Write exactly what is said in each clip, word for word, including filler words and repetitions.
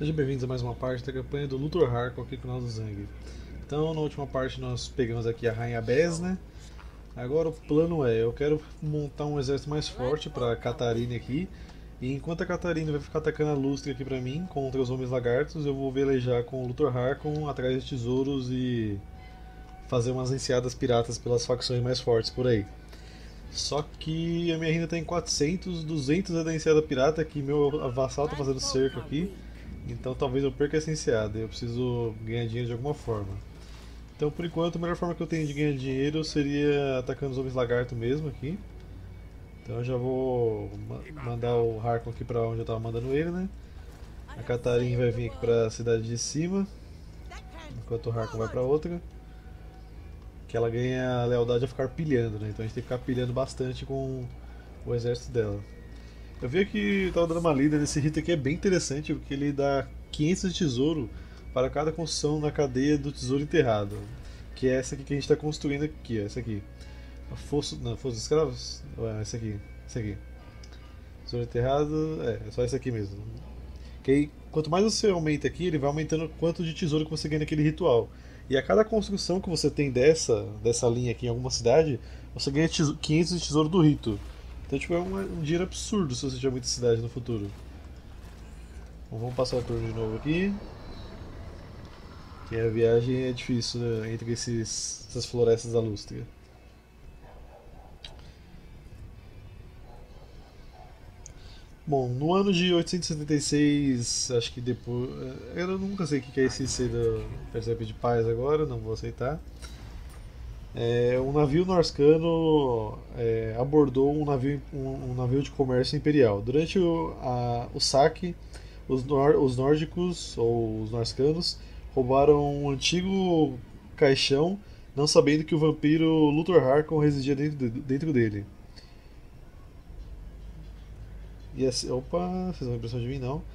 Sejam bem-vindos a mais uma parte da campanha do Luthor Harkon aqui com o nosso Zang. Então, na última parte nós pegamos aqui a Rainha Bes, né? Agora o plano é, eu quero montar um exército mais forte para a Catarina aqui. E enquanto a Catarina vai ficar atacando a Lustre aqui pra mim, contra os Homens Lagartos, eu vou velejar com o Luthor Harkon atrás de tesouros e fazer umas enseadas piratas pelas facções mais fortes por aí. Só que a minha renda tem quatrocentos, duzentos é da enseada pirata, que meu vassal tá fazendo cerco aqui. Então talvez eu perca essa enseada, eu preciso ganhar dinheiro de alguma forma. Então por enquanto a melhor forma que eu tenho de ganhar dinheiro seria atacando os homens lagarto mesmo aqui. Então eu já vou ma- mandar o Harkon aqui pra onde eu tava mandando ele, né? A Catarina vai vir aqui pra cidade de cima, enquanto o Harkon vai pra outra. Que ela ganha a lealdade a ficar pilhando, né? Então a gente tem que ficar pilhando bastante com o exército dela. Eu vi que tava dando uma lida nesse rito aqui, é bem interessante, porque ele dá quinhentos de tesouro para cada construção na cadeia do tesouro enterrado. Que é essa aqui que a gente está construindo aqui, ó, essa aqui. A Fosso, não, Fosso dos Escravos? Ou é essa aqui? Essa aqui. Tesouro enterrado, é, é só esse aqui mesmo. Que aí, quanto mais você aumenta aqui, ele vai aumentando o quanto de tesouro que você ganha naquele ritual. E a cada construção que você tem dessa, dessa linha aqui em alguma cidade, você ganha quinhentos de tesouro do rito. Então, tipo, é um, um dinheiro absurdo se você tiver muita cidade no futuro. Bom, vamos passar o turno de novo aqui. Que a viagem é difícil, né, entre esses, essas florestas da Lústria. Bom, no ano de oitocentos e setenta e seis, acho que depois. Eu nunca sei o que é esse C da Persepe de Paz agora, não vou aceitar. É, um navio norscano é, abordou um navio, um, um navio de comércio imperial. Durante o, a- o saque, os, nor- os nórdicos, ou os norscanos, roubaram um antigo caixão, não sabendo que o vampiro Luthor Harkon residia dentro, de- dentro dele. E assim, opa, vocês não impressão de mim não.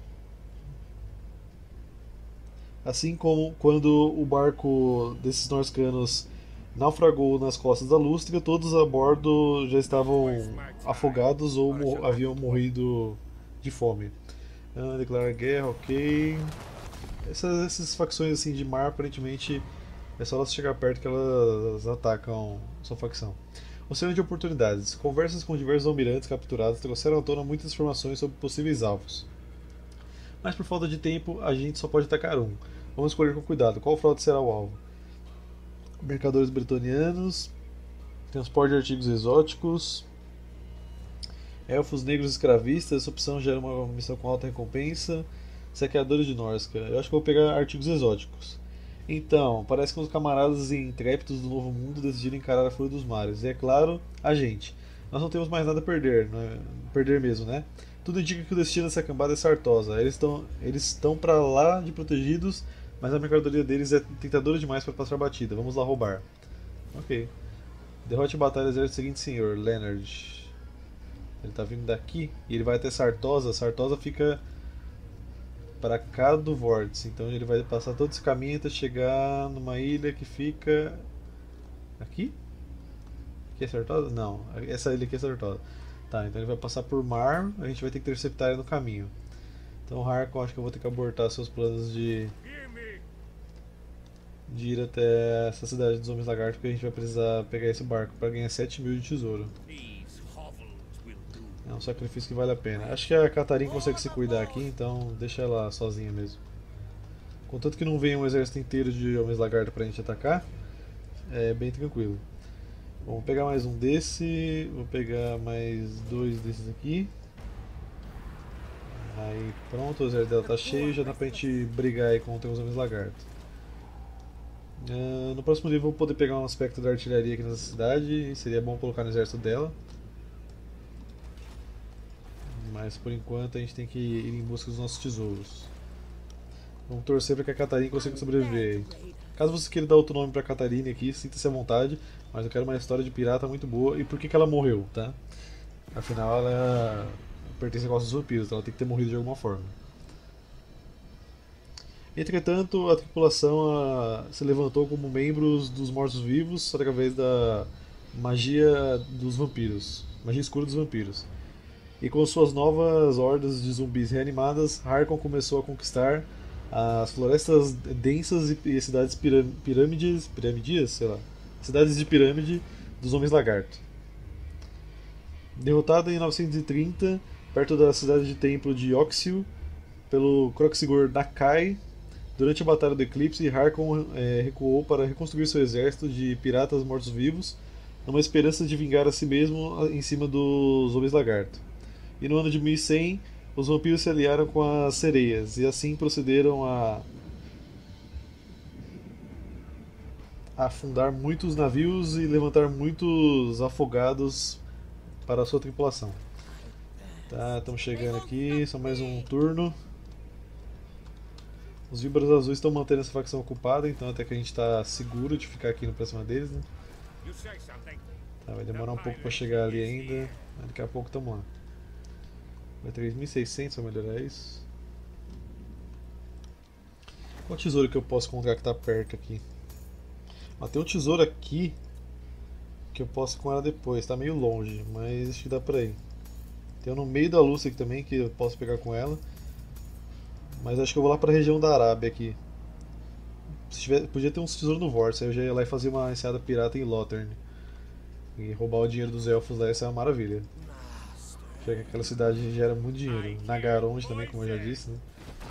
Assim como quando o barco desses norscanos naufragou nas costas da Lústria, todos a bordo já estavam afogados ou mo- haviam morrido de fome. Ah, declarar guerra, ok. Essas, essas facções assim de mar, aparentemente, é só elas chegar perto que elas atacam sua facção. Oceano de oportunidades. Conversas com diversos almirantes capturados trouxeram à tona muitas informações sobre possíveis alvos. Mas por falta de tempo, a gente só pode atacar um. Vamos escolher com cuidado qual fraude será o alvo. Mercadores bretonianos, transporte de artigos exóticos, elfos negros escravistas, essa opção gera uma missão com alta recompensa, saqueadores de Norsca. Eu acho que eu vou pegar artigos exóticos. Então, parece que os camaradas intrépidos do Novo Mundo decidiram encarar a fúria dos mares. E é claro, a gente. Nós não temos mais nada a perder, não é? Perder mesmo, né? Tudo indica que o destino dessa cambada é Sartosa. Eles estão eles estão para lá de protegidos, mas a mercadoria deles é tentadora demais para passar batida. Vamos lá roubar. Ok. Derrote em batalha exército seguinte, senhor Leonard. Ele tá vindo daqui e ele vai até Sartosa. Sartosa fica para cá do vórtice. Então ele vai passar todo esse caminho até chegar numa ilha que fica aqui? Aqui é Sartosa? Não, essa ilha aqui é Sartosa. Tá, então ele vai passar por mar, a gente vai ter que interceptar ele no caminho. Então, Harkon, acho que eu vou ter que abortar seus planos de, de ir até essa cidade dos Homens Lagartos, porque a gente vai precisar pegar esse barco para ganhar sete mil de tesouro. É um sacrifício que vale a pena. Acho que a Catarina consegue se cuidar aqui, então deixa ela sozinha mesmo. Contanto que não venha um exército inteiro de Homens Lagarto pra gente atacar, é bem tranquilo. Bom, vou pegar mais um desse, vou pegar mais dois desses aqui. Aí pronto, o exército dela tá cheio, já dá pra gente brigar aí contra os Homens Lagarto. Ah, no próximo nível eu vou poder pegar um aspecto da artilharia aqui nessa cidade, e seria bom colocar no exército dela. Mas por enquanto a gente tem que ir em busca dos nossos tesouros. Vamos torcer para que a Catarina consiga sobreviver. Caso você queira dar outro nome para Catarina aqui, sinta-se à vontade, mas eu quero uma história de pirata muito boa. E por que, que ela morreu, tá? Afinal, ela pertence a costas dos vampiros, então ela tem que ter morrido de alguma forma. Entretanto, a tripulação ah, se levantou como membros dos mortos-vivos através da magia dos vampiros, magia escura dos vampiros. E com suas novas hordas de zumbis reanimadas, Harkon começou a conquistar as florestas densas e, e cidades piram, pirâmides, piramidias, sei lá, cidades de pirâmide dos Homens Lagarto. Derrotado em novecentos e trinta, perto da cidade de templo de Oxil, pelo Kroxigor Nakai, durante a Batalha do Eclipse, Harkon é, recuou para reconstruir seu exército de piratas mortos-vivos, numa esperança de vingar a si mesmo em cima dos Homens Lagarto. E no ano de mil e cem, os vampiros se aliaram com as sereias, e assim procederam a afundar muitos navios e levantar muitos afogados para a sua tripulação. Tá, estamos chegando aqui, só mais um turno. Os Víboras Azuis estão mantendo essa facção ocupada, então até que a gente está seguro de ficar aqui no pra cima deles, né? Tá, vai demorar um pouco para chegar ali ainda, mas daqui a pouco estamos lá. Vai três mil e seiscentos para melhorar isso. Qual tesouro que eu posso encontrar que está perto aqui? Ah, tem um tesouro aqui que eu posso ir com ela depois, está meio longe, mas acho que dá pra ir. Tem um no meio da Lúcia aqui também que eu posso pegar com ela. Mas acho que eu vou lá pra região da Arábia aqui. Se tiver, podia ter um tesouro no Vortex, aí eu já ia lá e fazer uma enseada pirata em Lothern. E roubar o dinheiro dos elfos lá, essa é uma maravilha. Porque aquela cidade gera muito dinheiro. Nagaronde também, como eu já disse, né?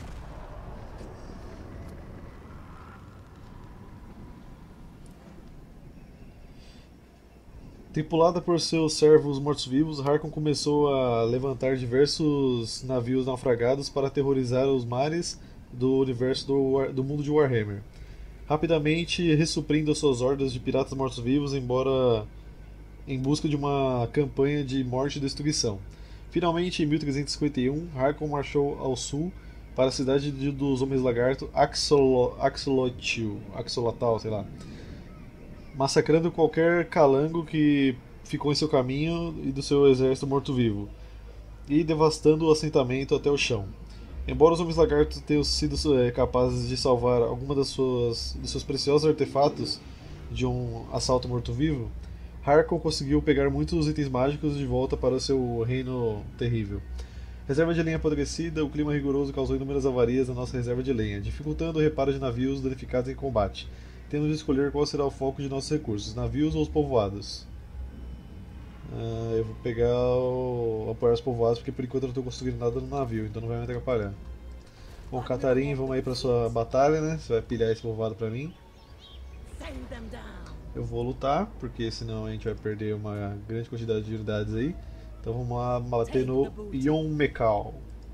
Tripulada por seus servos mortos-vivos, Harkon começou a levantar diversos navios naufragados para aterrorizar os mares do universo do, War- do mundo de Warhammer. Rapidamente ressuprindo suas hordas de piratas mortos-vivos, embora em busca de uma campanha de morte e destruição. Finalmente, em mil trezentos e cinquenta e um, Harkon marchou ao sul para a cidade de- dos Homens Lagarto Axolo- Axolotl, Axolotl, sei lá, massacrando qualquer calango que ficou em seu caminho e do seu exército morto-vivo, e devastando o assentamento até o chão. Embora os Homens Lagarto tenham sido é, capazes de salvar alguma das suas, dos seus preciosos artefatos de um assalto morto-vivo, Harkon conseguiu pegar muitos itens mágicos de volta para o seu reino terrível. Reserva de lenha apodrecida, o clima rigoroso causou inúmeras avarias na nossa reserva de lenha, dificultando o reparo de navios danificados em combate. Temos de escolher qual será o foco de nossos recursos, navios ou os povoados. Ah, eu vou pegar o apoiar os povoados porque por enquanto eu não estou construindo nada no navio, então não vai me atrapalhar. Bom, Catarim, vamos aí para sua batalha, né? Você vai pilhar esse povoado para mim. Eu vou lutar, porque senão a gente vai perder uma grande quantidade de unidades aí. Então vamos lá bater no Yon Mekal.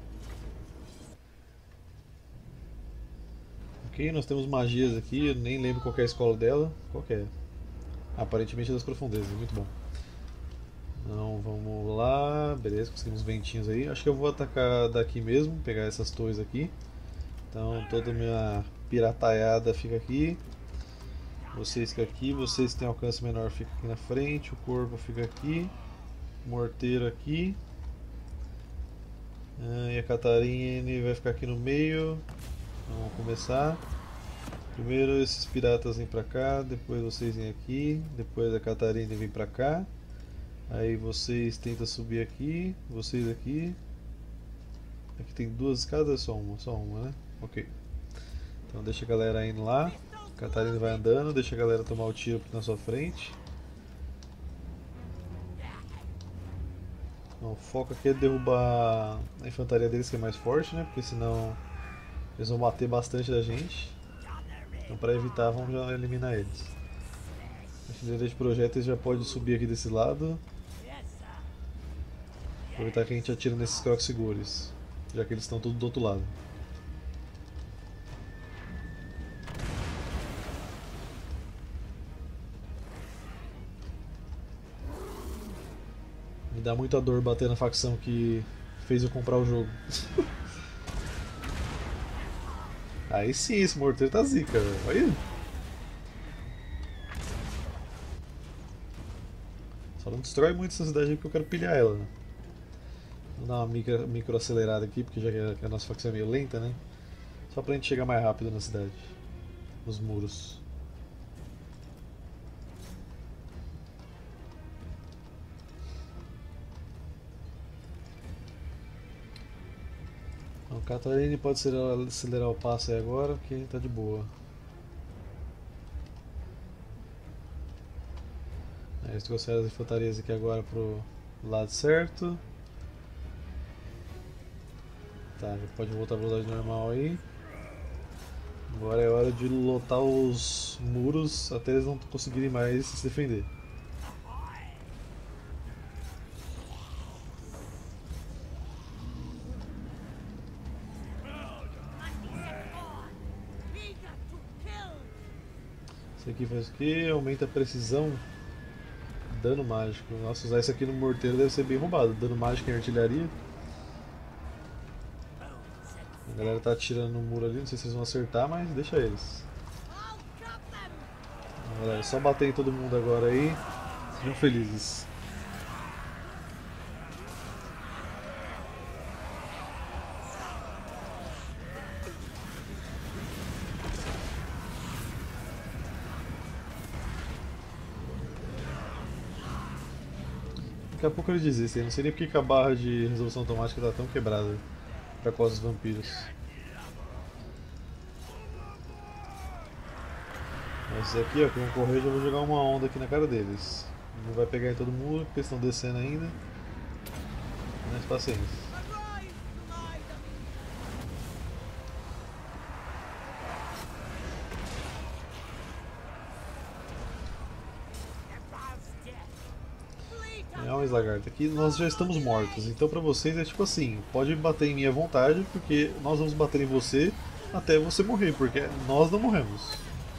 Ok, nós temos magias aqui, eu nem lembro qual é a escola dela. Qual que é? Aparentemente é das profundezas, muito bom. Então vamos lá, beleza, conseguimos ventinhos aí. Acho que eu vou atacar daqui mesmo, pegar essas torres aqui. Então toda a minha pirataiada fica aqui. Vocês ficam aqui, vocês que têm alcance menor ficam aqui na frente, o corvo fica aqui, o morteiro aqui. Ah, e a Catarine vai ficar aqui no meio. Então, vamos começar. Primeiro esses piratas vêm pra cá, depois vocês vêm aqui, depois a Catarine vem pra cá. Aí vocês tentam subir aqui, vocês aqui. Aqui tem duas escadas, só uma, só uma, né? Ok. Então deixa a galera indo lá. A Catarina vai andando, deixa a galera tomar o tiro aqui na sua frente. Então, o foco aqui é derrubar a infantaria deles que é mais forte, né? Porque senão eles vão bater bastante da gente. Então para evitar, vamos já eliminar eles. A fileira de projéteis já pode subir aqui desse lado. Aproveitar que a gente atira nesses Kroxigores, já que eles estão todos do outro lado. Me dá muita dor bater na facção que fez eu comprar o jogo. Aí sim, esse morteiro tá zica, velho. Olha. Só não destrói muito essa cidade aí porque eu quero pilhar ela, né? Vou dar uma micro, micro acelerada aqui, porque já que a nossa facção é meio lenta, né? Só pra gente chegar mais rápido na cidade. Nos muros. O Catarine pode acelerar, acelerar o passo aí agora, porque tá de boa. Aí eles trouxeram as infantarias aqui agora pro lado certo. Tá, já pode voltar à velocidade normal aí. Agora é hora de lotar os muros até eles não conseguirem mais se defender. Isso aqui faz o que? Aumenta a precisão. Dano mágico. Nossa, usar isso aqui no morteiro deve ser bem roubado. Dano mágico em artilharia. A galera tá atirando no muro ali, não sei se eles vão acertar, mas deixa eles. Galera, é só bater em todo mundo agora aí. Sejam felizes. Daqui a pouco eles desistem, não sei nem porque que a barra de resolução automática tá tão quebrada pra causa dos vampiros. Esses aqui, ó, que vão correr, já vou jogar uma onda aqui na cara deles. Não vai pegar em todo mundo porque eles estão descendo ainda. Mas paciência. É um lagarto aqui, nós já estamos mortos, então pra vocês é tipo assim, pode bater em mim à vontade, porque nós vamos bater em você até você morrer, porque nós não morremos.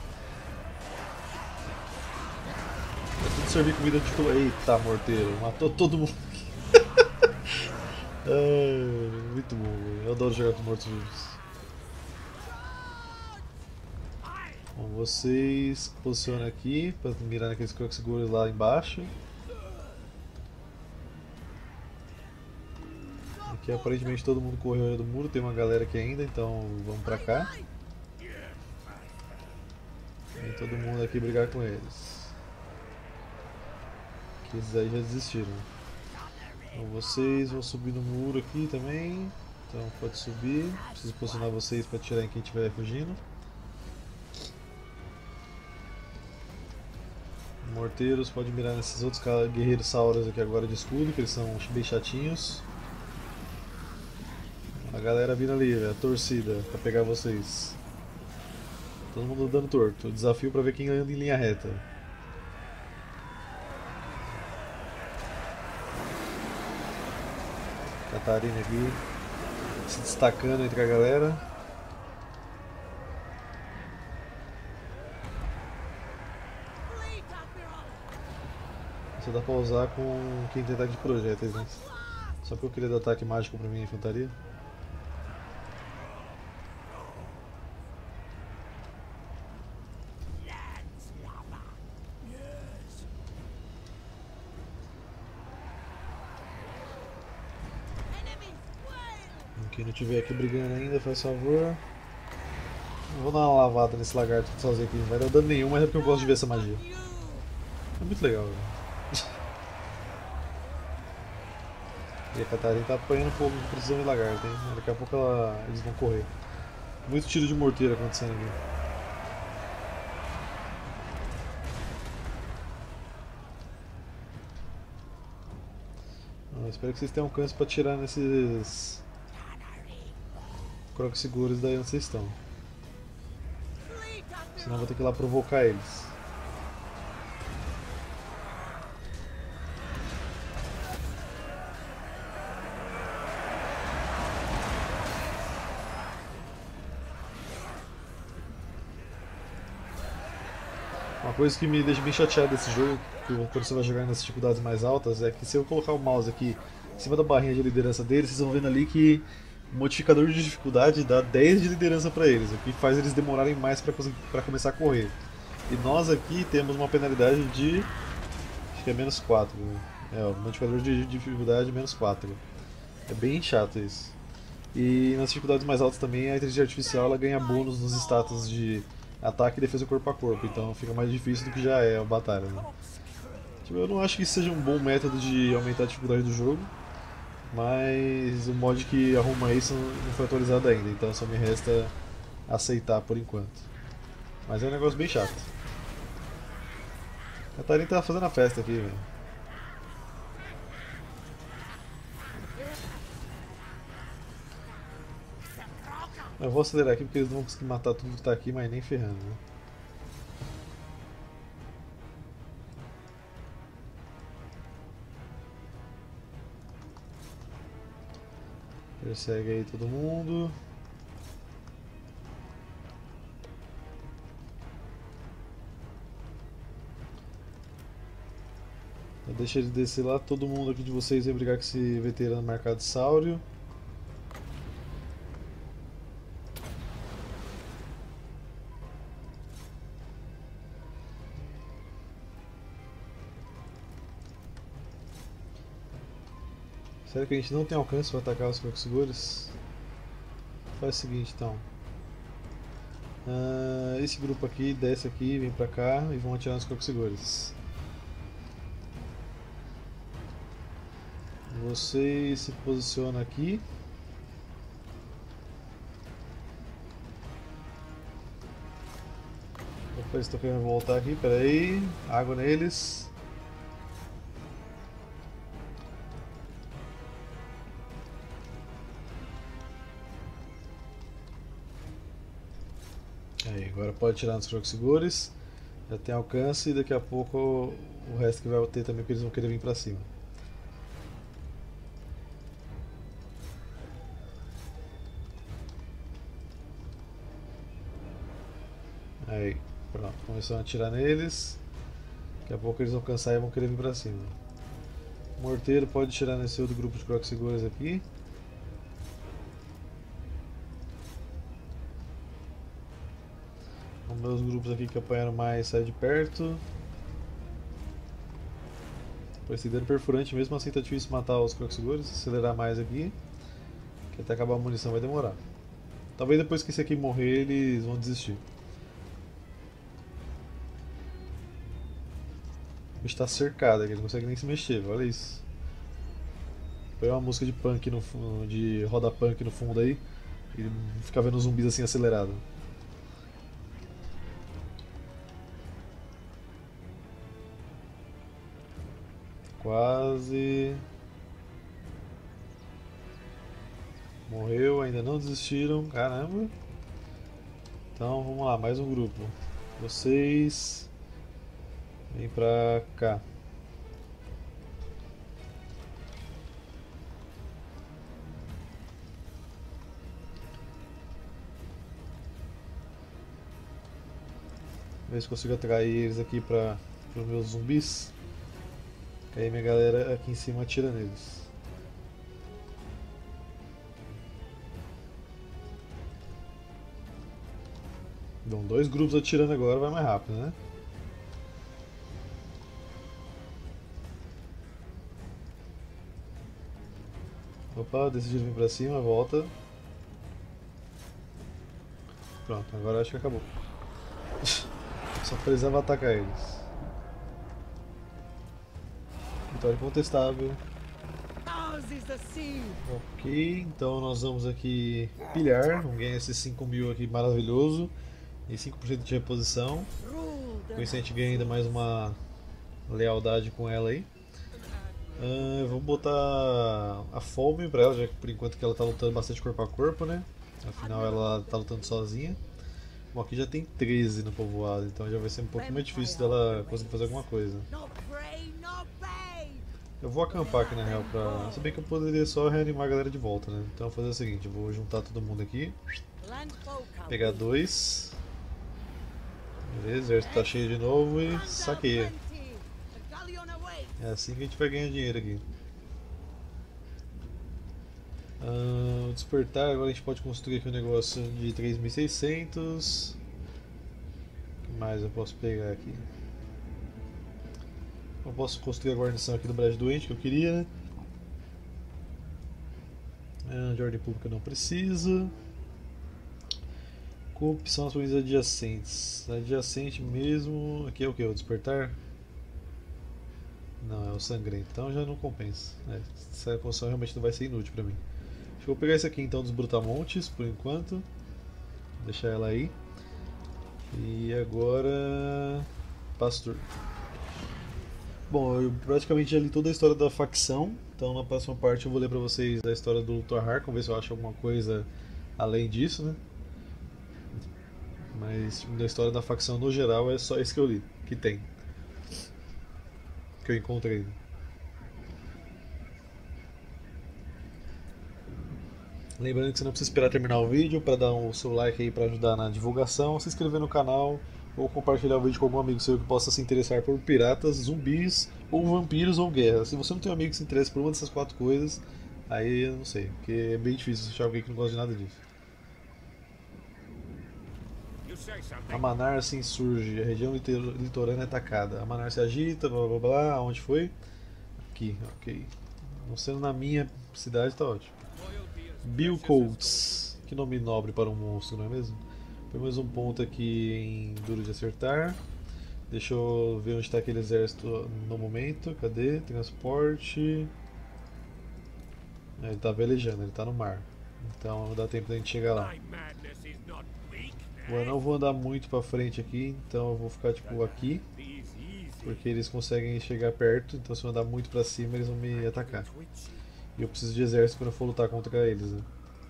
É tudo servir comida de todo. Eita, morteiro, matou todo mundo. Ah, muito bom, eu adoro jogar com mortos-vivos. Bom, vocês posicionam aqui para mirar naqueles croxigores lá embaixo. Aqui aparentemente todo mundo correu do muro, tem uma galera aqui ainda, então vamos pra cá. Vem todo mundo aqui brigar com eles. Que esses aí já desistiram. Então vocês vão subir no muro aqui também. Então pode subir. Preciso posicionar vocês para atirar em quem estiver fugindo. Morteiros, pode mirar nesses outros guerreiros sauros aqui agora de escudo, que eles são bem chatinhos. A galera vindo ali, a torcida, pra pegar vocês. Todo mundo dando torto. Desafio pra ver quem anda em linha reta. Catarina aqui se destacando entre a galera. Só dá pra usar com quem tem ataque de projéteis, né? Só porque eu queria dar ataque mágico pra minha infantaria. Quem não tiver aqui brigando ainda, faz favor. Vou dar uma lavada nesse lagarto sozinho aqui, não vai dar dano nenhum, mas é porque eu gosto de ver essa magia. É muito legal, velho. E a Catarina tá apanhando um pouco de precisão de lagarto, hein? Daqui a pouco ela... eles vão correr. Muito tiro de morteiro acontecendo aqui. Ah, espero que vocês tenham alcance pra tirar nesses crocs seguros daí onde vocês estão. Senão eu vou ter que ir lá provocar eles. Uma coisa que me deixa bem chateado desse jogo, que quando você vai jogar nas dificuldades mais altas, é que se eu colocar o mouse aqui em cima da barrinha de liderança deles, vocês vão vendo ali que o modificador de dificuldade dá dez de liderança para eles, o que faz eles demorarem mais para começar a correr. E nós aqui temos uma penalidade de... acho que é menos quatro. Né? É, o modificador de dificuldade é menos quatro. É bem chato isso. E nas dificuldades mais altas também a inteligência artificial ela ganha bônus nos status de ataque e defesa corpo a corpo, então fica mais difícil do que já é a batalha. Né? Tipo, eu não acho que isso seja um bom método de aumentar a dificuldade do jogo, mas o mod que arruma isso não foi atualizado ainda, então só me resta aceitar por enquanto. Mas é um negócio bem chato. A Catarina tá fazendo a festa aqui, velho. Eu vou acelerar aqui porque eles não vão conseguir matar tudo que tá aqui, mas nem ferrando, né? Persegue aí todo mundo. Deixa ele descer lá, todo mundo aqui de vocês vai brigar com esse veterano marcado Sáurio. Será que a gente não tem alcance para atacar os Kroxigores? Faz o seguinte então. Uh, esse grupo aqui desce aqui, vem pra cá e vão atirar nos Kroxigores. Você se posiciona aqui. Opa, eles estão querendo voltar aqui, peraí. Água neles. Aí, agora pode tirar nos Kroxigores. Já tem alcance e daqui a pouco o resto que vai ter também, porque eles vão querer vir pra cima. Aí, pronto, começou a atirar neles. Daqui a pouco eles vão cansar e vão querer vir pra cima. O morteiro pode tirar nesse outro grupo de Kroxigores aqui. Os meus grupos aqui que apanharam mais saem de perto. Perseguidor perfurante, mesmo assim tá difícil matar os Kroxigores. Acelerar mais aqui, que até acabar a munição vai demorar. Talvez depois que esse aqui morrer eles vão desistir. O bicho tá cercado aqui, ele não consegue nem se mexer, olha isso. Põe uma música de punk no fundo, de roda punk no fundo aí, e fica vendo os zumbis assim acelerados. Quase. Morreu, ainda não desistiram, caramba. Então vamos lá, mais um grupo. Vocês vem pra cá. Ver se consigo atrair eles aqui para os meus zumbis. Que aí minha galera aqui em cima atira neles. Então, dois grupos atirando agora vai mais rápido, né? Opa, decidiram vir pra cima, volta. Pronto, agora acho que acabou. Só precisava atacar eles. Vitória incontestável. Ok, então nós vamos aqui pilhar. Vamos ganhar esses cinco mil aqui maravilhoso. E cinco por cento de reposição. Com isso a gente ganha ainda mais uma lealdade com ela aí. Uh, vamos botar a fome pra ela, já que por enquanto que ela tá lutando bastante corpo a corpo, né? Afinal ela tá lutando sozinha. Bom, aqui já tem treze no povoado, então já vai ser um pouquinho mais difícil dela conseguir fazer alguma coisa. Eu vou acampar aqui na real pra... Se bem que eu poderia só reanimar a galera de volta, né? Então eu vou fazer o seguinte, eu vou juntar todo mundo aqui. Pegar dois. Beleza, o exército tá cheio de novo e saqueia. É assim que a gente vai ganhar dinheiro aqui. Uh, o despertar, agora a gente pode construir aqui um negócio de três mil e seiscentos. O que mais eu posso pegar aqui? Eu posso construir a guarnição aqui do Brejo Doente que eu queria, né? Uh, de ordem pública não precisa. Corrupção nas províncias adjacentes. Adjacente mesmo. Aqui é o que? O despertar? Não, é o sangrento, então já não compensa. É, essa poção realmente não vai ser inútil pra mim. Acho que eu vou pegar esse aqui então dos Brutamontes por enquanto. Vou deixar ela aí. E agora. Pastor. Bom, eu praticamente já li toda a história da facção, então na próxima parte eu vou ler pra vocês a história do Luthor Harkon, ver se eu acho alguma coisa além disso, né? Mas da história da facção no geral é só isso que eu li, que tem, que eu encontrei. Lembrando que você não precisa esperar terminar o vídeo para dar o seu like aí para ajudar na divulgação, se inscrever no canal ou compartilhar o vídeo com algum amigo seu que possa se interessar por piratas, zumbis ou vampiros ou guerra. Se você não tem um amigo que se interessa por uma dessas quatro coisas, aí eu não sei, porque é bem difícil achar alguém que não gosta de nada disso. A Manar se insurge, a região litorânea é atacada. A Manar se agita, blá blá blá. Onde foi? Aqui, ok. Não sendo na minha cidade, tá ótimo. Bill Coates. Que nome nobre para um monstro, não é mesmo? Põe mais um ponto aqui em duro de acertar. Deixa eu ver onde está aquele exército no momento. Cadê? Transporte. É, ele está velejando, ele está no mar. Então não dá tempo da gente chegar lá. Bom, eu não vou andar muito pra frente aqui, então eu vou ficar tipo aqui. Porque eles conseguem chegar perto, então se eu andar muito pra cima eles vão me atacar. E eu preciso de exército quando eu for lutar contra eles, né?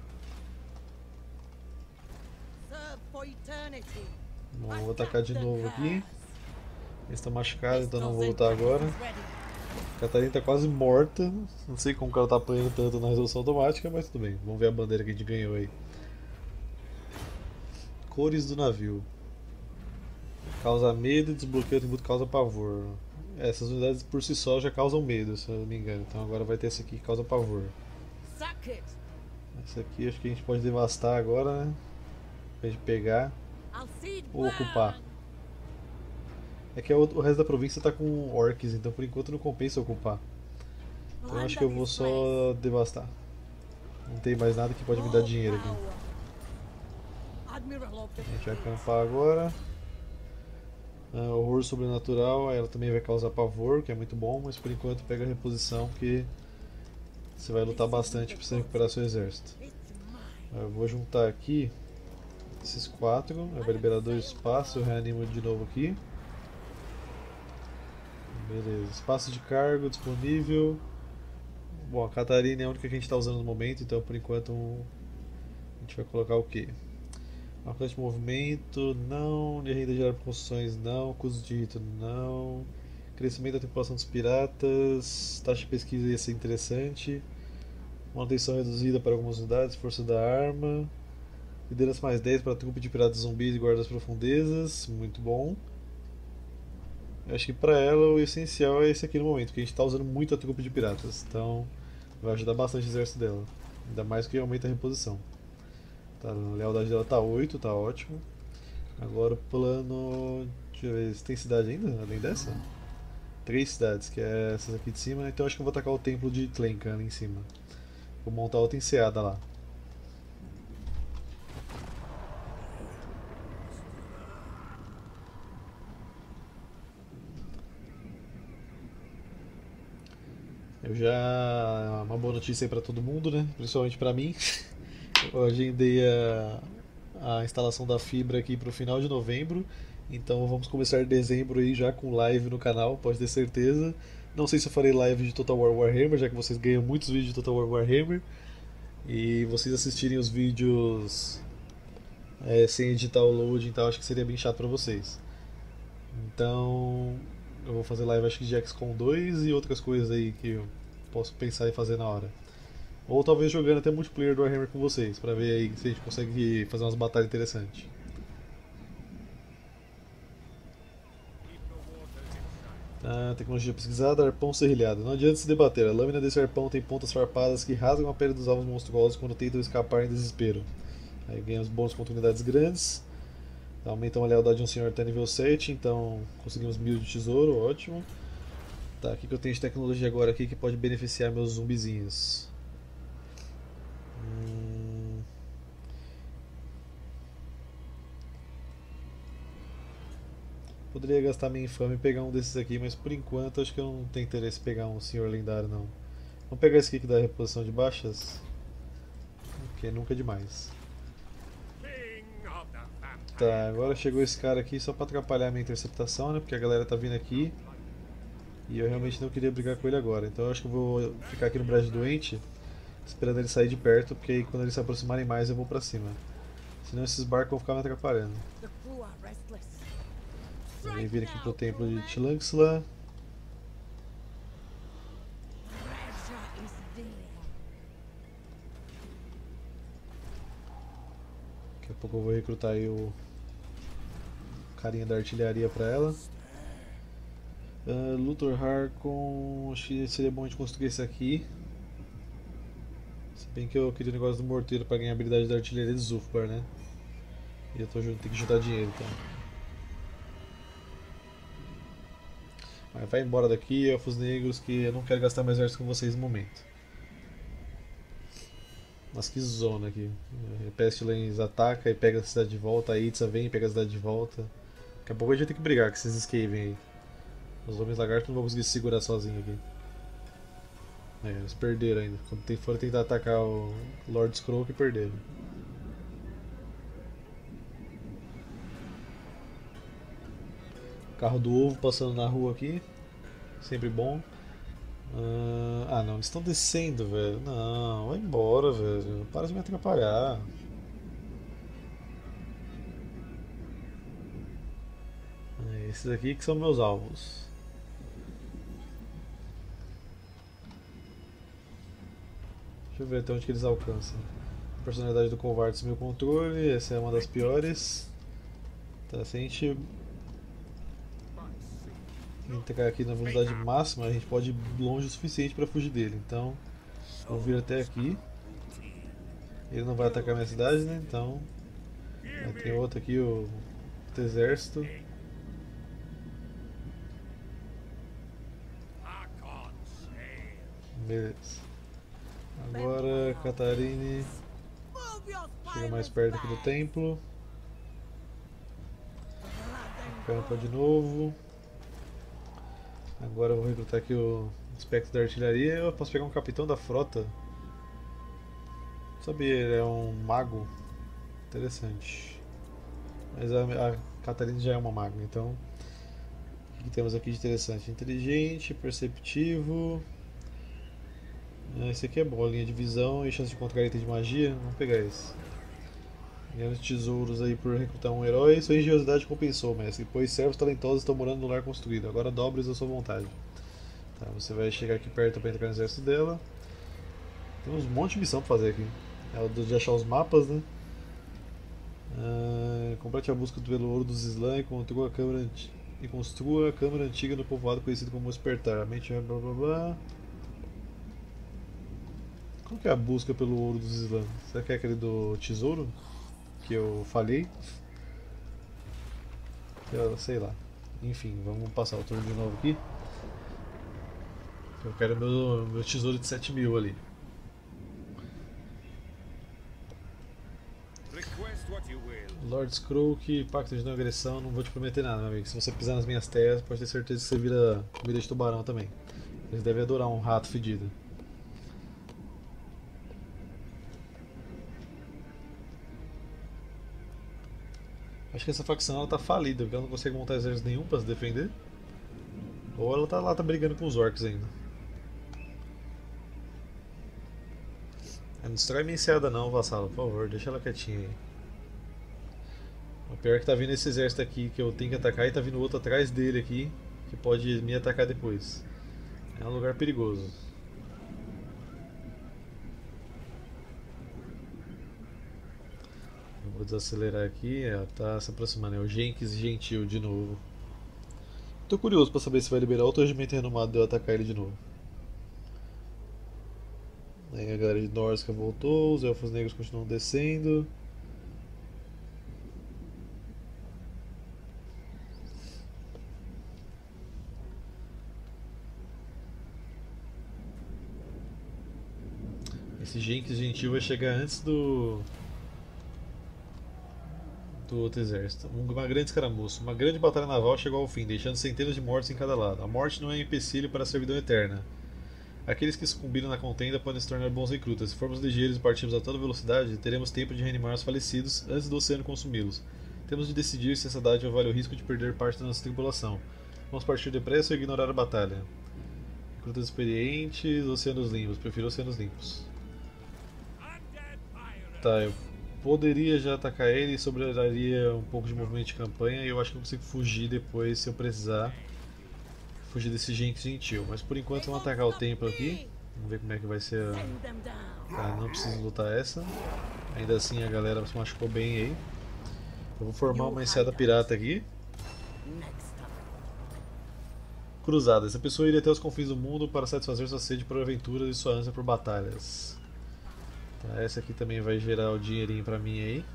Bom, vou atacar de novo aqui. Eles estão machucados, então não vou lutar agora. A Catarina está quase morta. Não sei como que ela está apanhando tanto na resolução automática, mas tudo bem. Vamos ver a bandeira que a gente ganhou aí. Cores do navio. Causa medo e desbloqueio o atributo causa pavor. Essas unidades por si só já causam medo, se eu não me engano. Então agora vai ter esse aqui que causa pavor. Esse aqui acho que a gente pode devastar agora, né? Pra gente pegar ou ocupar. É que o resto da província tá com orcs, então por enquanto não compensa ocupar. Então eu acho que eu vou só devastar. Não tem mais nada que pode me dar dinheiro aqui. A gente vai acampar agora. Uh, horror sobrenatural, ela também vai causar pavor, que é muito bom, mas por enquanto pega a reposição, porque você vai lutar bastante para você recuperar seu exército. Uh, eu vou juntar aqui esses quatro, vai liberar dois espaços, eu reanimo de novo aqui. Beleza, espaço de cargo disponível. Bom, a Catarina é a única que a gente está usando no momento, então por enquanto a gente vai colocar o quê? Alcance de movimento, não. De renda gerar construções, não. Custo de rito, não. Crescimento da tripulação dos piratas. Taxa de pesquisa ia ser interessante. Manutenção reduzida para algumas unidades. Força da arma. Liderança mais dez para a trupe de piratas zumbis e guardas profundezas. Muito bom. Eu acho que para ela o essencial é esse aqui no momento, porque a gente está usando muito a trupe de piratas. Então vai ajudar bastante o exército dela. Ainda mais que aumenta a reposição. Tá, a lealdade dela tá oito, tá ótimo. Agora o plano. Deixa eu ver, se tem cidade ainda, além dessa? Três cidades, que é essas aqui de cima, então acho que eu vou atacar o templo de Tlenkan ali em cima. Vou montar outra enseada lá. Eu já. Uma boa notícia aí pra todo mundo, né? Principalmente pra mim. Eu agendei a, a instalação da fibra aqui pro final de novembro. Então vamos começar dezembro aí já com live no canal, pode ter certeza. Não sei se eu farei live de Total War Warhammer, já que vocês ganham muitos vídeos de Total War Warhammer. E vocês assistirem os vídeos é, sem editar o loading e tal, acho que seria bem chato pra vocês. Então eu vou fazer live acho que de X COM dois e outras coisas aí que eu posso pensar em fazer na hora. Ou talvez jogando até multiplayer do Warhammer com vocês, pra ver aí se a gente consegue fazer umas batalhas interessantes. Ah, tecnologia pesquisada, arpão serrilhado. Não adianta se debater, a lâmina desse arpão tem pontas farpadas que rasgam a pele dos alvos monstruosos quando tentam escapar em desespero. Aí ganhamos bônus contra unidades grandes. Aumentamos a lealdade de um senhor até nível sete, então conseguimos mil de tesouro, ótimo. Tá, o que, que eu tenho de tecnologia agora aqui que pode beneficiar meus zumbizinhos? Hum... Poderia gastar minha infame e pegar um desses aqui, mas por enquanto acho que eu não tenho interesse em pegar um senhor lendário não. Vamos pegar esse aqui que dá reposição de baixas? Que nunca é demais. Tá, agora chegou esse cara aqui só pra atrapalhar a minha interceptação, né? Porque a galera tá vindo aqui e eu realmente não queria brigar com ele agora. Então eu acho que eu vou ficar aqui no brejo doente, esperando ele sair de perto, porque aí quando eles se aproximarem mais eu vou pra cima. Senão esses barcos vão ficar me atrapalhando. Vem vir aqui pro templo de Tlanxla. Daqui a pouco eu vou recrutar aí o carinha da artilharia pra ela. Uh, Luthor Harkon, acho que seria bom a gente construir esse aqui. Se bem que eu queria o negócio do morteiro pra ganhar a habilidade da artilharia de Zulfgar, né? E eu tô tenho que juntar dinheiro então. Mas vai embora daqui, elfos negros, que eu não quero gastar mais exército com vocês no momento. Nossa, que zona aqui. Pestilence ataca e pega a cidade de volta, a Itza vem e pega a cidade de volta. Daqui a pouco a gente vai ter que brigar com esses Skaven aí. Os homens lagartos não vão conseguir se segurar sozinho aqui. É, eles perderam ainda. Quando foram tentar atacar o Lord Skrull, que perderam. Carro do ovo passando na rua aqui. Sempre bom. Uh, ah não, eles estão descendo, velho. Não, vai embora, velho. Para de me atrapalhar. É, esses aqui que são meus alvos. Deixa eu ver até onde que eles alcançam. A personalidade do covarde sumiu o controle, essa é uma das piores. Tá, se a gente entrar aqui na velocidade máxima, a gente pode ir longe o suficiente para fugir dele. Então, vou vir até aqui. Ele não vai atacar minha cidade, né? Então, tem outro aqui, o exército. Beleza. Agora, Catarine chega mais perto aqui do templo. Campa de novo. Agora eu vou recrutar aqui o espectro da artilharia. Eu posso pegar um capitão da frota. Sabia, ele é um mago. Interessante. Mas a, a Catarina já é uma maga, então. O que temos aqui de interessante? Inteligente, perceptivo. Esse aqui é bom, linha de visão e chance de encontrar item de magia. Vamos pegar esse. Ganhando tesouros aí por recrutar um herói. Sua engenhosidade compensou, mestre. Pois servos talentosos estão morando no lar construído. Agora dobres a sua vontade. Tá, você vai chegar aqui perto para entrar no exército dela. Temos um monte de missão para fazer aqui. É o de achar os mapas, né? Uh, complete a busca pelo ouro dos Islã e construa a câmara, e construa a câmara antiga no povoado conhecido como Espertar. Mente blá blá blá. Qual que é a busca pelo ouro dos Islã? Será que é aquele do tesouro? Que eu falei? Eu sei lá. Enfim, vamos passar o turno de novo aqui. Eu quero meu, meu tesouro de sete mil ali. Lord Skrull, que pacto de não agressão, não vou te prometer nada, meu amigo. Se você pisar nas minhas terras, pode ter certeza que você vira comida de tubarão também. Eles devem adorar um rato fedido. Acho que essa facção ela tá falida, porque ela não consegue montar exército nenhum pra se defender. Ou ela tá lá tá brigando com os orcs ainda. Não destrói minha enseada não, vassalo, por favor, deixa ela quietinha aí. O pior é que tá vindo esse exército aqui que eu tenho que atacar e tá vindo outro atrás dele aqui que pode me atacar depois. É um lugar perigoso. Eu vou desacelerar aqui, é, tá se aproximando, é o Jenkins Gentil de novo. Tô curioso pra saber se vai liberar outro regimento renomado de eu atacar ele de novo. Aí a galera de Norska voltou, os elfos negros continuam descendo. Esse Jenkins Gentil vai chegar antes do do outro exército. Uma grande escaramuça. Uma grande batalha naval chegou ao fim, deixando centenas de mortos em cada lado. A morte não é um empecilho para a servidão eterna. Aqueles que sucumbiram na contenda podem se tornar bons recrutas. Se formos ligeiros e partirmos a toda velocidade, teremos tempo de reanimar os falecidos antes do oceano consumi-los. Temos de decidir se essa dádiva vale o risco de perder parte da nossa tripulação. Vamos partir depressa ou ignorar a batalha? Recrutas experientes, oceanos limpos. Prefiro oceanos limpos. Tá, eu poderia já atacar ele e sobraria um pouco de movimento de campanha e eu acho que eu consigo fugir depois se eu precisar. Fugir desse gente gentil, mas por enquanto vamos atacar o templo aqui. Vamos ver como é que vai ser a... Tá, não preciso lutar essa. Ainda assim a galera se machucou bem aí. Eu vou formar uma enseada pirata aqui. Cruzada. Essa pessoa iria até os confins do mundo para satisfazer sua sede por aventuras e sua ânsia por batalhas. Tá, essa aqui também vai gerar o dinheirinho pra mim aí.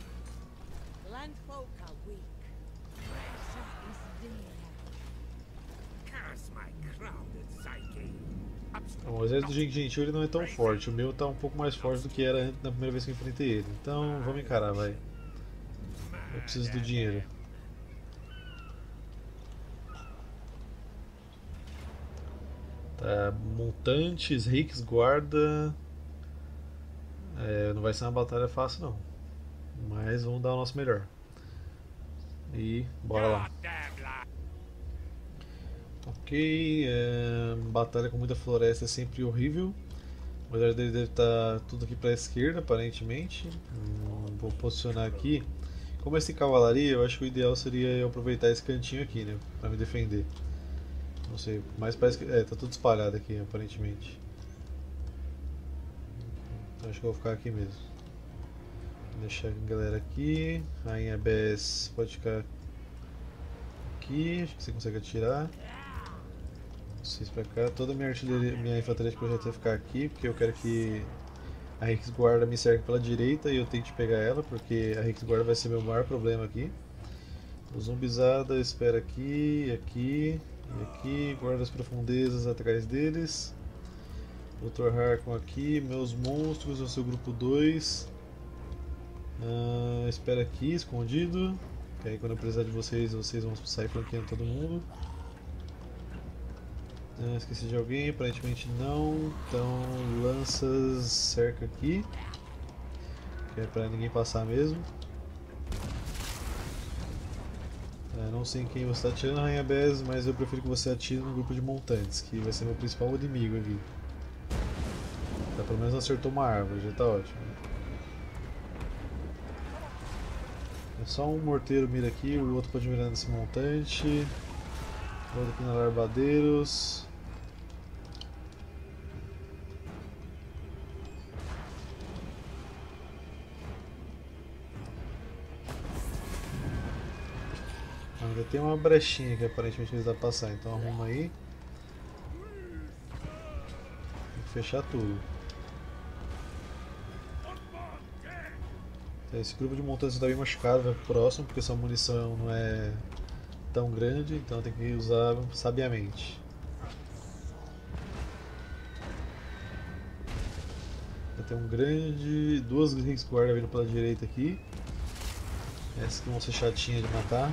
Bom, o exército do Gente Gentil ele não é tão forte. O meu tá um pouco mais forte do que era na primeira vez que eu enfrentei ele. Então vamos encarar, vai. Eu preciso do dinheiro. Tá, montantes, reis, guarda. É, não vai ser uma batalha fácil não. Mas vamos dar o nosso melhor. E bora lá. Ok, é, batalha com muita floresta é sempre horrível. O exército dele deve estar tudo aqui para a esquerda, aparentemente. Hum, vou posicionar aqui. Como esse cavalaria, eu acho que o ideal seria eu aproveitar esse cantinho aqui, né, para me defender. Não sei, mas parece que é, tá tudo espalhado aqui, aparentemente. Então acho que eu vou ficar aqui mesmo. Vou deixar a galera aqui. Rainha Bess pode ficar aqui, acho que você consegue atirar. Vocês pra cá, toda a minha artilharia, minha infantaria de projeto vai ficar aqui, porque eu quero que a Rexguarda me cerque pela direita e eu tente pegar ela, porque a Rexguarda vai ser meu maior problema aqui. O Zumbizada espera aqui, aqui e aqui, guarda as profundezas atrás deles. doutor Harkon aqui, meus monstros, o seu grupo dois. Uh, espera aqui, escondido, que aí quando eu precisar de vocês, vocês vão sair flanqueando todo mundo. Ah, esqueci de alguém, aparentemente não. Então lanças cerca aqui, que é pra ninguém passar mesmo. Ah, não sei em quem você está atirando, Rainha Bess, mas eu prefiro que você atire no grupo de montantes, que vai ser meu principal inimigo aqui. Tá, pelo menos acertou uma árvore, já tá ótimo. É só um morteiro mira aqui, o outro pode mirar nesse montante. O outro aqui na Larbadeiros. Ainda tem uma brechinha que aparentemente eles vão passar, então arruma aí. Tem que fechar tudo. Esse grupo de montantes está bem machucado, vai pro próximo, porque essa munição não é tão grande, então tem que usar sabiamente. Vai ter um grande. duas Rexguarda vindo pela direita aqui. Essas que vão ser chatinhas de matar.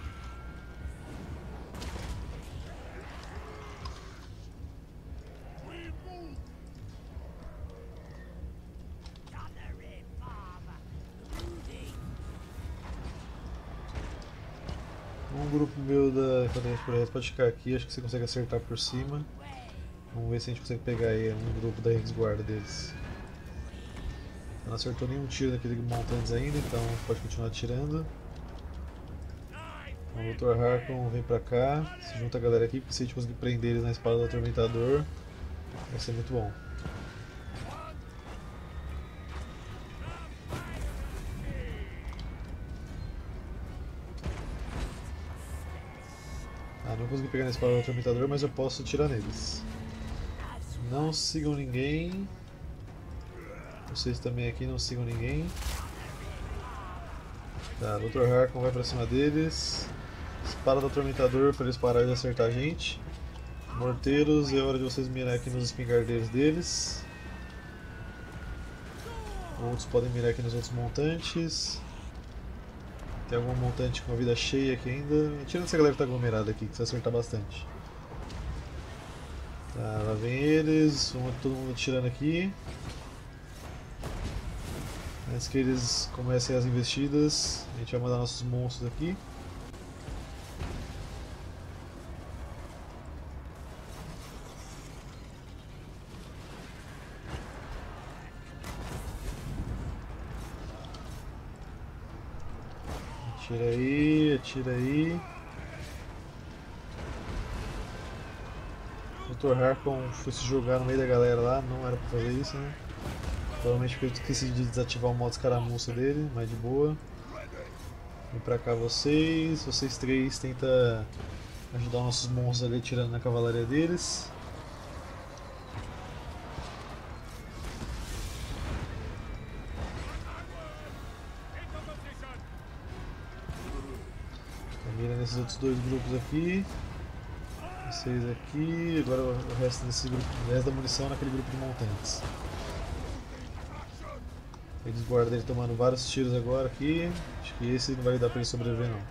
Um grupo meu da Infantaria de Projeto pode ficar aqui, acho que você consegue acertar por cima. Vamos ver se a gente consegue pegar aí um grupo da Rexguarda deles. Não acertou nenhum tiro naquele montantes ainda, então pode continuar atirando. O doutor Harkon vem pra cá, se junta a galera aqui, porque se a gente conseguir prender eles na espada do Atormentador, vai ser muito bom. Ah, não consegui pegar na espada do Atormentador, mas eu posso atirar neles. Não sigam ninguém. Vocês também aqui não sigam ninguém. Tá, o doutor Harkon vai pra cima deles. Espada do Atormentador para eles pararem de acertar a gente. Morteiros, é hora de vocês mirar aqui nos espingardeiros deles. Outros podem mirar aqui nos outros montantes. Tem algum montante com a vida cheia aqui ainda. Tirando essa galera que tá aglomerada aqui, que você acertar bastante. Tá, lá vem eles. Vamos todo mundo atirando aqui. Antes que eles comecem as investidas, a gente vai mandar nossos monstros aqui. Atira aí, atira aí. O doutor Harkon foi se jogar no meio da galera lá, não era pra fazer isso, né? Provavelmente porque eu esqueci de desativar o modo escaramuça dele, mas de boa. Vem pra cá vocês, vocês três tenta ajudar nossos monstros ali atirando na cavalaria deles. Mira nesses outros dois grupos aqui. Vocês aqui, agora o resto desse grupo, o resto da munição naquele grupo de montantes. Eles guardam ele tomando vários tiros agora aqui. Acho que esse não vai dar pra ele sobreviver não.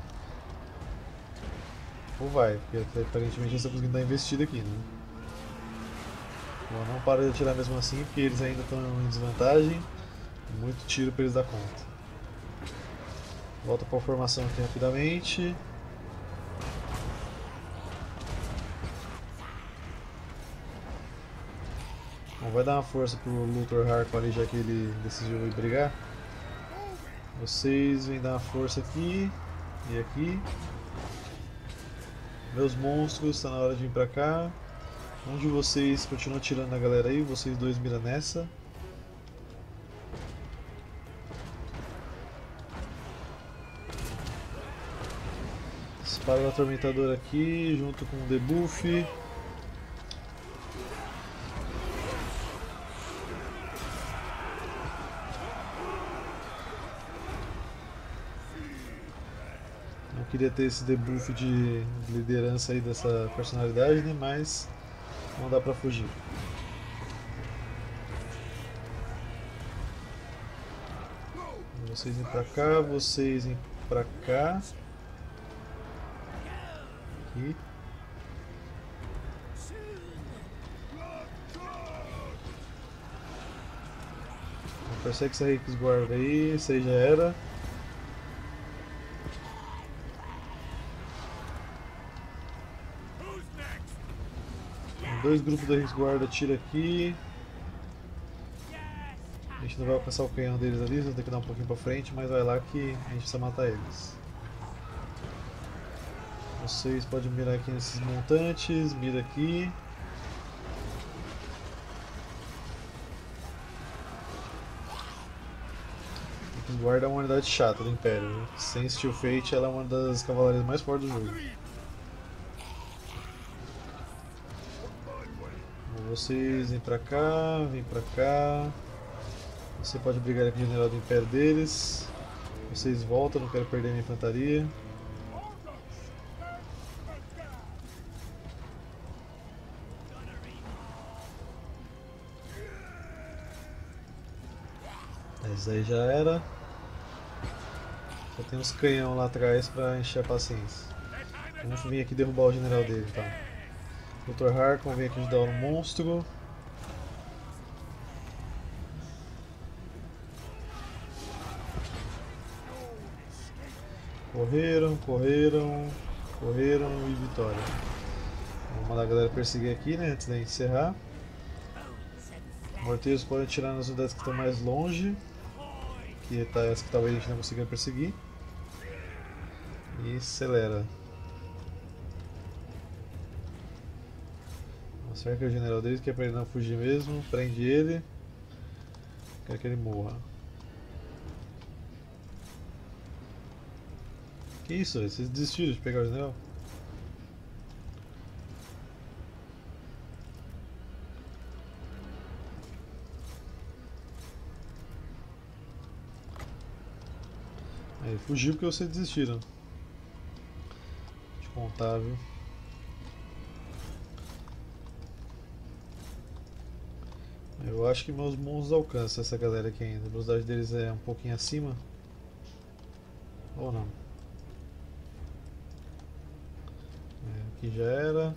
Ou vai, porque aparentemente eles estão conseguindo dar investida aqui, né? Bom, não para de atirar mesmo assim, porque eles ainda estão em desvantagem. Muito tiro pra eles dar conta. Volta para a formação aqui rapidamente. Bom, vai dar uma força pro Luthor Harkon ali, já que ele decidiu ir brigar. Vocês vêm dar uma força aqui e aqui. Meus monstros, está na hora de vir pra cá. Um de vocês continua atirando na galera aí, vocês dois miram nessa. Dispara o atormentador aqui, junto com o debuff. Não queria ter esse debuff de liderança aí dessa personalidade, né? Mas não dá pra fugir. Vocês vêm pra cá, vocês vêm pra cá. Aqui. Persegue essa Rex Guard aí, esse aí já era. Dois grupos da Rex Guard atira aqui. A gente não vai alcançar o canhão deles ali, vamos ter que dar um pouquinho pra frente, mas vai lá que a gente precisa matar eles. Vocês podem mirar aqui nesses montantes, mira aqui. A Rex Guard é uma unidade chata do Império, né? Sem Steel Fate ela é uma das cavalarias mais fortes do jogo. Vocês vêm pra cá, vêm pra cá. Você pode brigar com o general do Império deles. Vocês voltam, não quero perder minha infantaria. Esse aí já era. Só tem uns canhão lá atrás pra encher a paciência. Vamos vir aqui derrubar o general dele, tá? doutor Harkon vem aqui ajudar o monstro. Correram, correram, correram e vitória. Vamos mandar a galera perseguir aqui, né, antes de encerrar. Morteiros podem atirar nas unidades que estão mais longe, que tá essa que talvez a gente não consiga perseguir. E acelera. Cerca o general deles, que é pra ele não fugir mesmo. Prende ele. Quer que ele morra. Que isso? Vocês desistiram de pegar o general? Aí, fugiu porque vocês desistiram. Deixa eu contar, viu? Eu acho que meus monstros alcançam essa galera aqui ainda. A velocidade deles é um pouquinho acima. Ou não? É, aqui já era.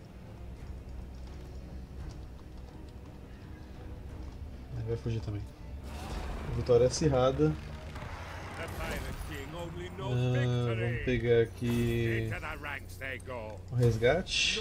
Vai fugir também. Vitória acirrada. Ah, vamos pegar aqui o resgate.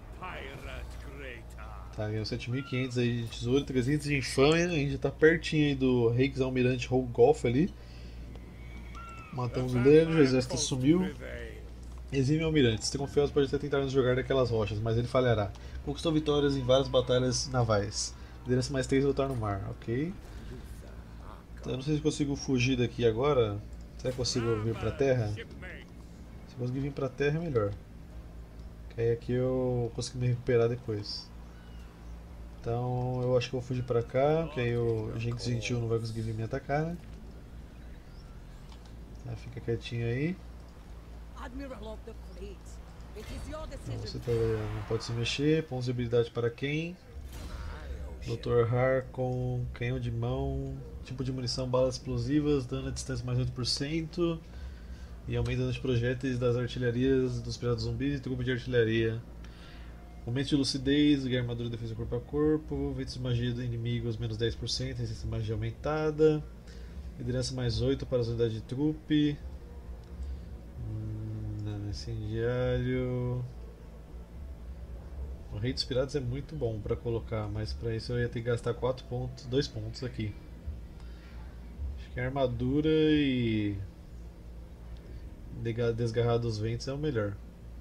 Tá, ganhou sete mil e quinhentos aí de tesouro, trezentos de infâmia. A gente já tá pertinho aí do Reis Almirante Rogolf ali. Matamos ele, o exército sumiu. Exime Almirante, se confiança pode até tentar nos jogar daquelas rochas, mas ele falhará. Conquistou vitórias em várias batalhas navais. Liderança mais três e lutar no mar, ok. Então, eu não sei se consigo fugir daqui agora. Será que consigo vir pra terra? Se conseguir vir pra terra é melhor. Que aí aqui eu consigo me recuperar depois. Então eu acho que eu vou fugir pra cá, que aí o Jinx Gentil não vai conseguir vir me atacar, né? Tá, fica quietinho aí. Então, você tá, não pode se mexer. Pontos de habilidade para quem? doutor Har com canhão de mão, tipo de munição, balas explosivas, dano a distância mais oito por cento e aumenta o dano de projéteis das artilharias dos piratas zumbis e trupe de artilharia. Aumento de lucidez, ganha armadura e defesa corpo a corpo, ventos de magia de inimigos menos dez por cento, resistência de magia aumentada, liderança mais oito para as unidades de trupe, hum, incendiário. O Rei dos Piratas é muito bom para colocar, mas para isso eu ia ter que gastar quatro pontos, dois pontos aqui. Acho que a armadura e desgarrar dos ventos é o melhor.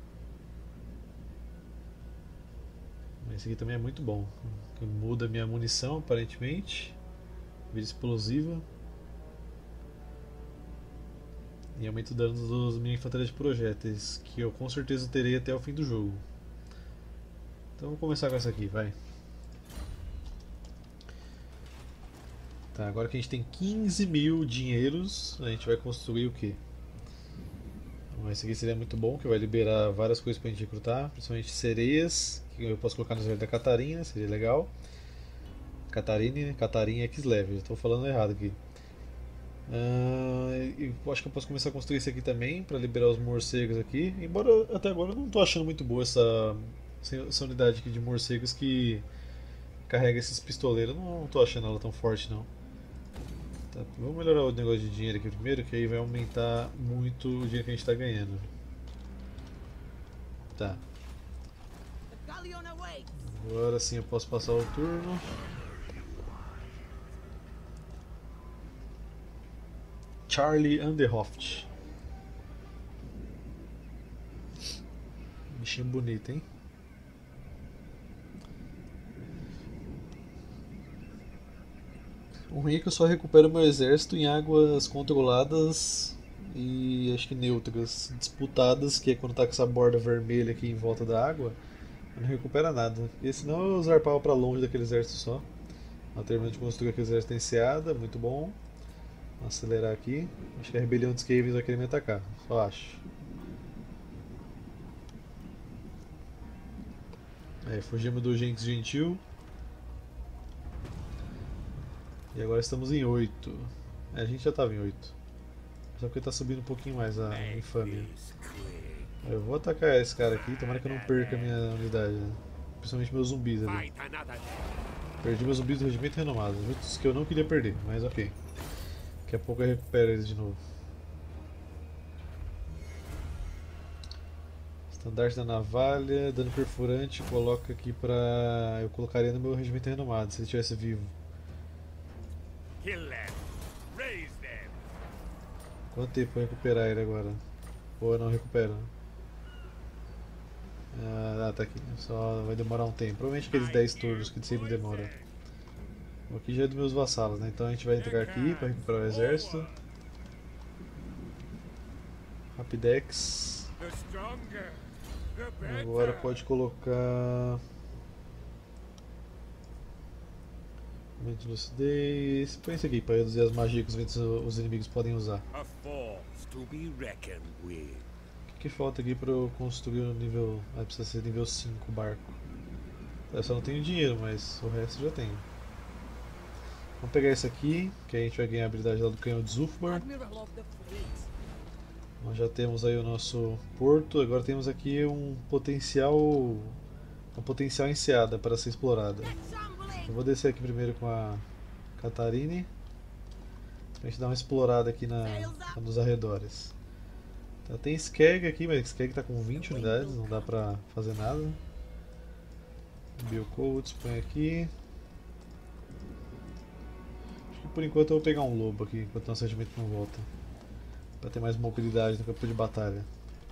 Esse aqui também é muito bom. Muda minha munição aparentemente, vira explosiva e aumenta o dano dos minha infantaria de projéteis, que eu com certeza terei até o fim do jogo. Então vamos começar com essa aqui, vai. Tá, agora que a gente tem quinze mil dinheiros, a gente vai construir o que? Então, esse aqui seria muito bom, que vai liberar várias coisas pra gente recrutar, principalmente sereias, que eu posso colocar no exército da Catarina, seria legal. Catarina, Catarina X-Level, estou falando errado aqui. Uh, eu acho que eu posso começar a construir esse aqui também, para liberar os morcegos aqui, embora até agora eu não estou achando muito boa essa... essa unidade aqui de morcegos que carrega esses pistoleiros. Eu não tô achando ela tão forte não. Tá, vamos melhorar o negócio de dinheiro aqui primeiro, que aí vai aumentar muito o dinheiro que a gente está ganhando. Tá. Agora sim eu posso passar o turno. Charlie Underhoft. Bichinho bonito, hein? O ruim é que eu só recupero meu exército em águas controladas e acho que neutras, disputadas, que é quando tá com essa borda vermelha aqui em volta da água, eu não recupera nada. E senão eu zarpava pra longe daquele exército só. Eu terminando de construir aquele exército em Enseada, muito bom. Vou acelerar aqui. Acho que a rebelião dos Cavens vai querer me atacar, só acho. Aí, fugimos do Jinx Gentil. E agora estamos em oito. É, a gente já estava em oito. Só porque está subindo um pouquinho mais a infâmia. Eu vou atacar esse cara aqui, tomara que eu não perca a minha unidade, né? Principalmente meus zumbis ali. Perdi meus zumbis do regimento renomado, muitos que eu não queria perder, mas ok. Daqui a pouco eu recupero eles de novo. Estandarte da navalha, dano perfurante, coloca aqui pra... eu colocaria no meu regimento renomado, se ele estivesse vivo. Quanto tempo para recuperar ele agora? Ou eu não recupero? Ah, tá aqui. Só vai demorar um tempo. Provavelmente aqueles dez turnos que sempre demora. Aqui já é dos meus vassalos, né? Então a gente vai entrar aqui para recuperar o exército. Rapidex. Agora pode colocar... Aumento de lucidez. Põe isso aqui para reduzir as magias que os, os inimigos podem usar. O que, que falta aqui para eu construir o nível... Ah, precisa ser nível cinco o barco. Eu só não tenho dinheiro, mas o resto já tenho. Vamos pegar esse aqui, que a gente vai ganhar a habilidade lá do canhão de Zulfbar. Nós já temos aí o nosso porto, agora temos aqui um potencial, uma potencial enseada para ser explorada. Eu vou descer aqui primeiro com a Catarine, pra gente dar uma explorada aqui na, nos arredores. Tá, tem Skeg aqui, mas Skeg tá com vinte unidades, não dá pra fazer nada. Biocodes, põe aqui. Acho que por enquanto eu vou pegar um lobo aqui, enquanto nosso regimento não volta. Pra ter mais mobilidade no campo de batalha.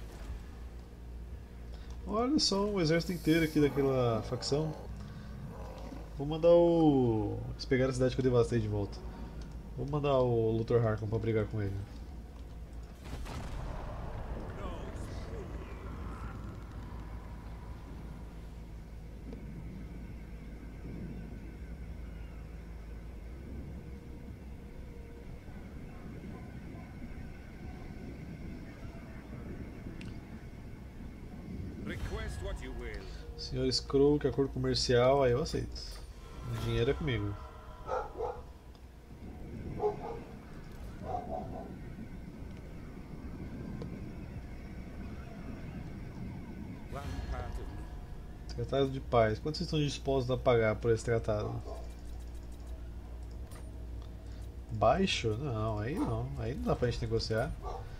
Olha só um exército inteiro aqui daquela facção. Vou mandar o... Eles pegaram a cidade que eu devastei de volta. Vou mandar o Luthor Harkon pra brigar com ele. Senhor Skrull, que é acordo comercial, aí eu aceito. O dinheiro é comigo. Tratado de paz. Quanto vocês estão dispostos a pagar por esse tratado? Baixo? Não, aí não. Aí não dá pra gente negociar.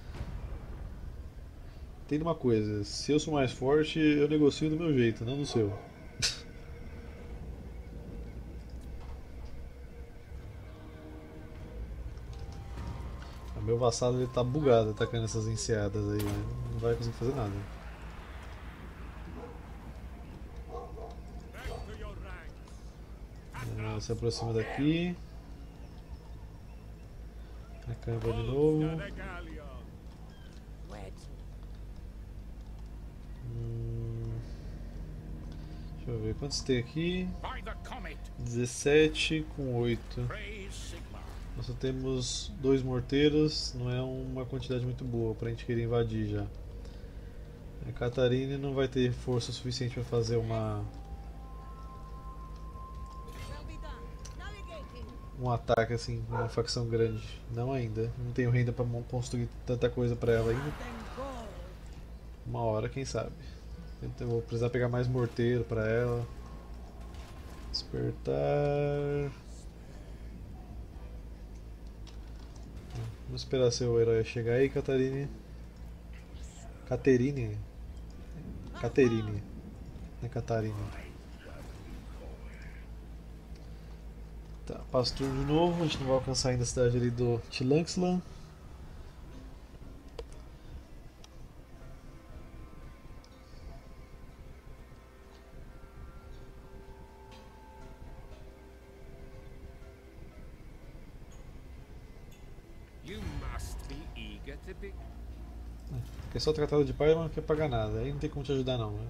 Tem uma coisa, se eu sou mais forte, eu negocio do meu jeito, não do seu. O meu vassalo ele tá bugado atacando essas enseadas aí, né? Não vai conseguir fazer nada. Ah, se aproxima daqui. Acampa de novo. Hum, deixa eu ver quantos tem aqui. dezessete com oito. Nós só temos dois morteiros, não é uma quantidade muito boa pra gente querer invadir já. A Catarine não vai ter força suficiente para fazer uma um ataque assim, uma facção grande. Não ainda. Não tenho renda para construir tanta coisa para ela ainda. Uma hora, quem sabe. Então eu vou precisar pegar mais morteiro para ela. Despertar. Vamos esperar seu herói chegar aí, Catarine. Caterine. Caterine. Não é Catarine. Tá, passo turno de novo. A gente não vai alcançar ainda a cidade ali do Tilanxlan. Porque só tratado de pai não quer pagar nada, aí não tem como te ajudar não, né?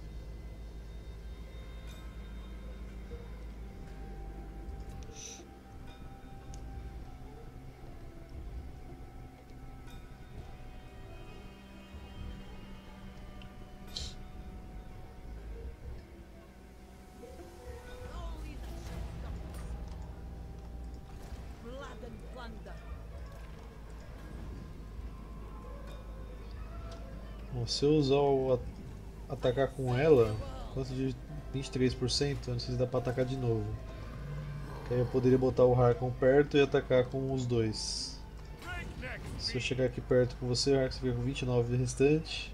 Bom, se eu usar o atacar com ela, quanto de vinte e três por cento, não sei se dá pra atacar de novo. Que aí eu poderia botar o Harkon perto e atacar com os dois. Se eu chegar aqui perto com você, o Harkon fica com vinte e nove de restante.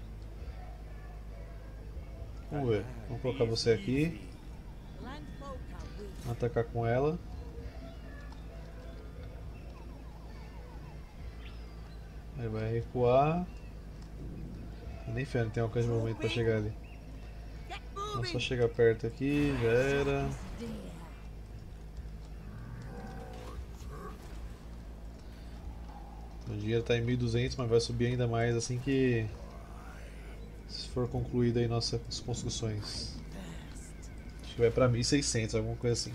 Vamos ver, vamos colocar você aqui. Atacar com ela. Aí vai recuar. Nem fé, não tem alcance de movimento pra chegar ali. É só chegar perto aqui, já era. O dinheiro está em mil e duzentos, mas vai subir ainda mais assim que se for concluída aí nossas construções. Acho que vai para mil e seiscentos, alguma coisa assim.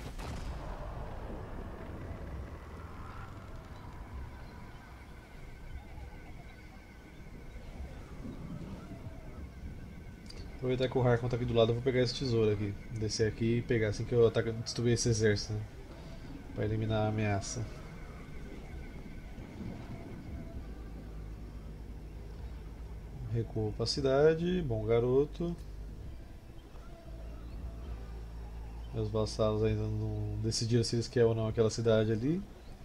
Aproveitar que o Harkon tá aqui do lado, eu vou pegar esse tesouro aqui. Descer aqui e pegar assim que eu ataco, destruir esse exército, né? Para eliminar a ameaça. Recuo para a cidade, bom garoto. Meus vassalos ainda não decidiram se eles querem ou não aquela cidade ali.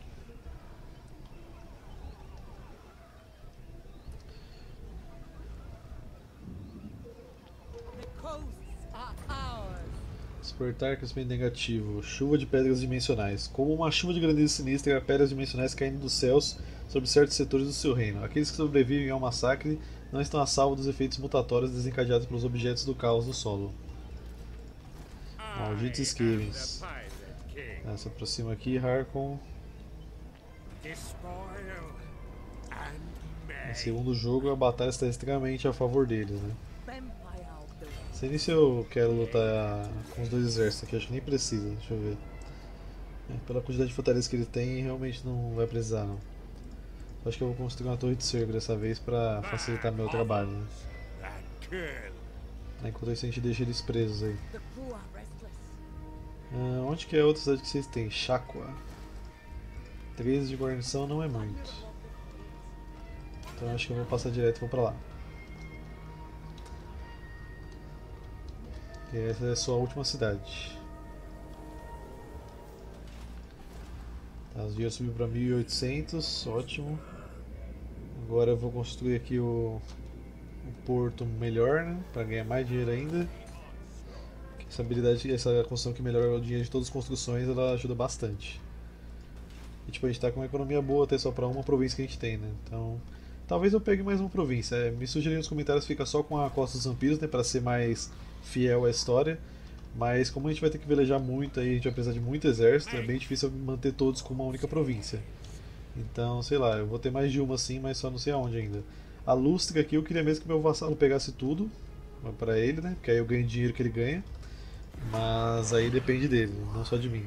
Despertar crescimento negativo. Chuva de pedras dimensionais. Como uma chuva de grandeza sinistra, pedras dimensionais caindo dos céus sobre certos setores do seu reino. Aqueles que sobrevivem ao massacre não estão a salvo dos efeitos mutatórios desencadeados pelos objetos do caos do solo. Malditos Skavens. Ah, se aproxima aqui, Harkon. No segundo jogo, a batalha está extremamente a favor deles, né? Não sei nem se eu quero lutar com os dois exércitos aqui, acho que nem precisa, deixa eu ver. É, pela quantidade de fortalezas que ele tem, realmente não vai precisar não. Acho que eu vou construir uma torre de cerco dessa vez para facilitar meu trabalho, né? Enquanto isso a gente deixa eles presos aí. Ah, onde que é a outra cidade que vocês têm? Chaqua. treze de guarnição não é muito. Então acho que eu vou passar direto e vou pra lá. E essa é a sua última cidade. Tá, os dias subiu para mil e oitocentos, ótimo. Agora eu vou construir aqui o, o porto melhor, né, para ganhar mais dinheiro ainda. Essa habilidade, essa construção que melhora o dinheiro de todas as construções, ela ajuda bastante. E tipo, a gente tá com uma economia boa até só para uma província que a gente tem, né? Então, talvez eu pegue mais uma província. É, me sugeriram nos comentários fica só com a Costa dos Vampiros, né, para ser mais fiel à história. Mas como a gente vai ter que velejar muito aí, a gente vai precisar de muito exército, é bem difícil manter todos com uma única província. Então, sei lá, eu vou ter mais de uma sim, mas só não sei aonde ainda. A Lustra aqui eu queria mesmo que meu vassalo pegasse tudo para ele, né? Porque aí eu ganho o dinheiro que ele ganha. Mas aí depende dele, não só de mim.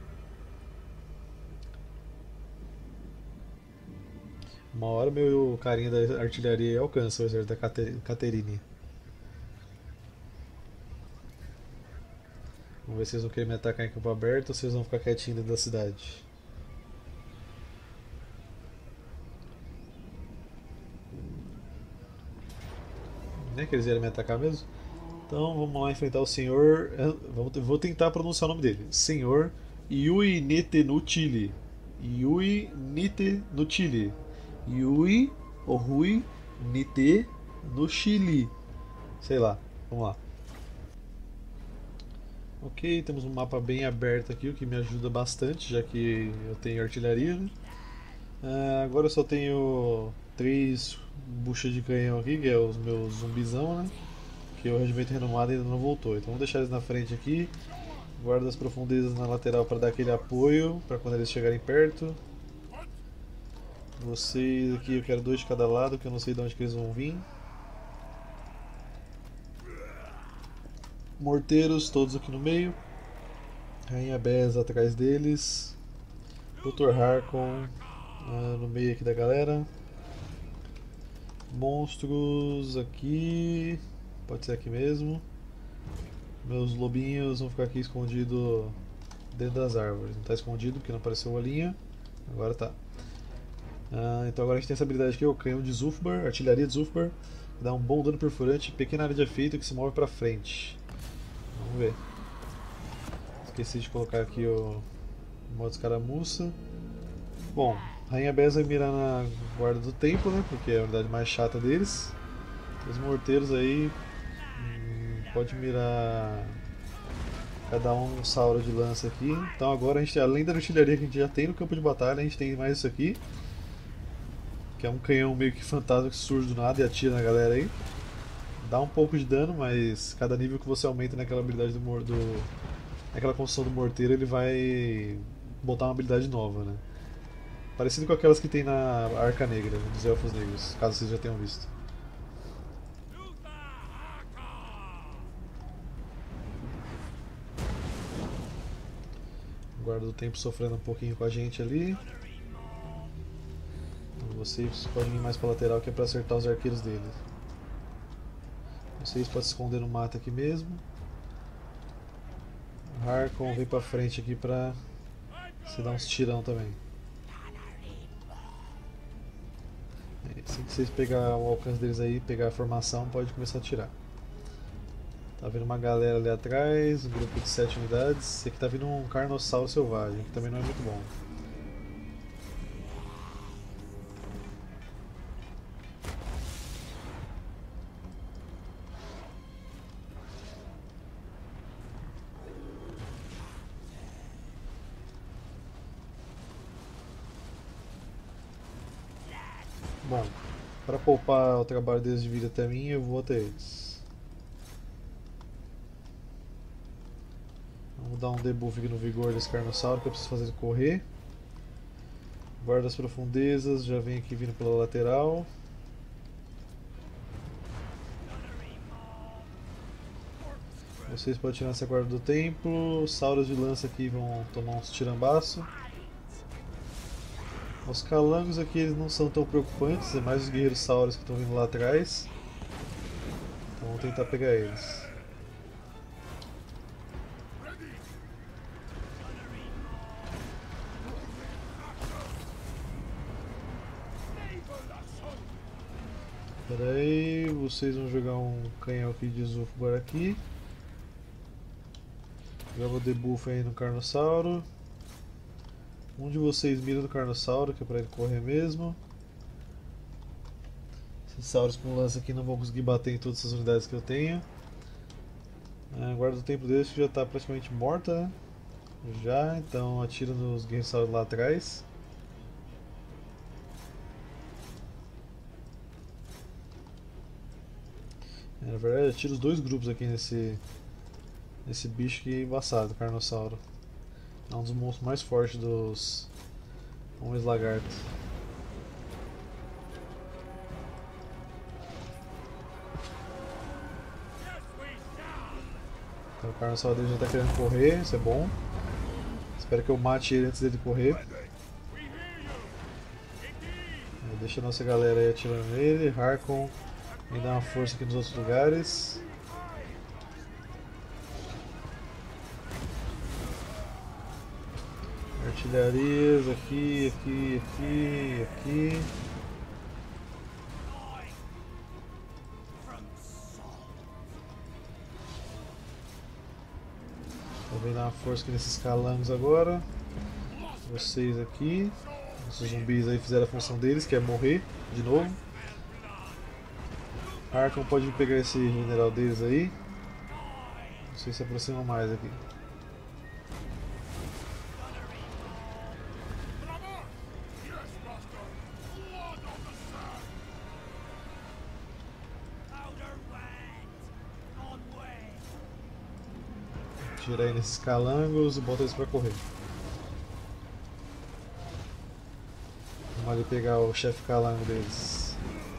Uma hora meu carinha da artilharia alcança o exército da Caterine. Vamos ver se eles vão querer me atacar em campo aberto ou se eles vão ficar quietinhos dentro da cidade. Nem que eles vieram me atacar mesmo? Então vamos lá enfrentar o senhor. Vou tentar pronunciar o nome dele. Senhor Yui Nite no Chile. Yui Nite no Chile. Yui ou Rui Nite no Chile. Sei lá, vamos lá. Ok, temos um mapa bem aberto aqui, o que me ajuda bastante, já que eu tenho artilharia, né? Uh, agora eu só tenho três buchas de canhão aqui, que é os meus zumbizão, né? Que o regimento renomado ainda não voltou. Então vamos deixar eles na frente aqui. Guarda as profundezas na lateral para dar aquele apoio, para quando eles chegarem perto. Vocês aqui eu quero dois de cada lado, que eu não sei de onde que eles vão vir. Morteiros todos aqui no meio. Rainha Bess atrás deles. doutor Harkon uh, no meio aqui da galera. Monstros aqui. Pode ser aqui mesmo. Meus lobinhos vão ficar aqui escondidos dentro das árvores. Não está escondido porque não apareceu o olhinho. Agora tá. Uh, então agora a gente tem essa habilidade aqui, o canhão de Zufbar, artilharia de Zufbar. Que dá um bom dano perfurante, pequena área de efeito que se move para frente. Vamos ver. Esqueci de colocar aqui o modo escaramuça. Bom, Rainha Bess vai mirar na guarda do templo, né? Porque é a unidade mais chata deles. Os morteiros aí hum, pode mirar cada um um sauro de lança aqui. Então agora a gente, além da artilharia que a gente já tem no campo de batalha, a gente tem mais isso aqui. Que é um canhão meio que fantasma que surge do nada e atira na galera aí. Dá um pouco de dano, mas cada nível que você aumenta naquela habilidade do, do naquela construção do morteiro, ele vai botar uma habilidade nova, né? Parecido com aquelas que tem na Arca Negra, dos Elfos Negros, caso vocês já tenham visto. Guarda do tempo sofrendo um pouquinho com a gente ali. Então vocês podem ir mais para lateral que é para acertar os arqueiros deles. Vocês podem se esconder no mato aqui mesmo. O Harkon vem pra frente aqui pra se dar uns tirão também. Assim que vocês pegar o alcance deles aí, pegar a formação, pode começar a atirar. Tá vindo uma galera ali atrás, um grupo de sete unidades. E aqui tá vindo um carnossauro selvagem, que também não é muito bom. Bom, para poupar o trabalho deles de vida até mim, eu vou até eles. Vamos dar um debuff aqui no vigor desse carnossauro que eu preciso fazer ele correr. Guarda das profundezas, já vem aqui vindo pela lateral. Vocês podem tirar essa guarda do templo. Os sauros de lança aqui vão tomar uns tirambaço. Os calangos aqui eles não são tão preocupantes, é mais os guerreiros sauros que estão vindo lá atrás. Então vamos tentar pegar eles. Espera aí, vocês vão jogar um canhão aqui de Zulfgar aqui. Joga o debuff aí no carnossauro. Um de vocês mira no carnossauro, que é pra ele correr mesmo. Esses sauros com lança aqui não vão conseguir bater em todas essas unidades que eu tenho. A guarda do tempo deles que já está praticamente morta, né? Já, então atira nos guerreiros sauros lá atrás. É, na verdade, atira os dois grupos aqui nesse, nesse bicho que é embaçado, carnossauro. É um dos monstros mais fortes dos homens lagarto. Então, o carnossauro dele já está querendo correr, isso é bom. Espero que eu mate ele antes dele correr. Deixa a nossa galera aí atirando nele. Harkon vem dar uma força aqui nos outros lugares. Artilharias aqui, aqui, aqui, aqui. Então vem dar uma força aqui nesses calangos agora. Vocês aqui. Esses zumbis aí fizeram a função deles, que é morrer de novo. Harkon pode pegar esse general deles aí. Vocês se aproximam mais aqui. Tira aí nesses calangos e bota eles pra correr. Vamos ali pegar o chefe calango deles.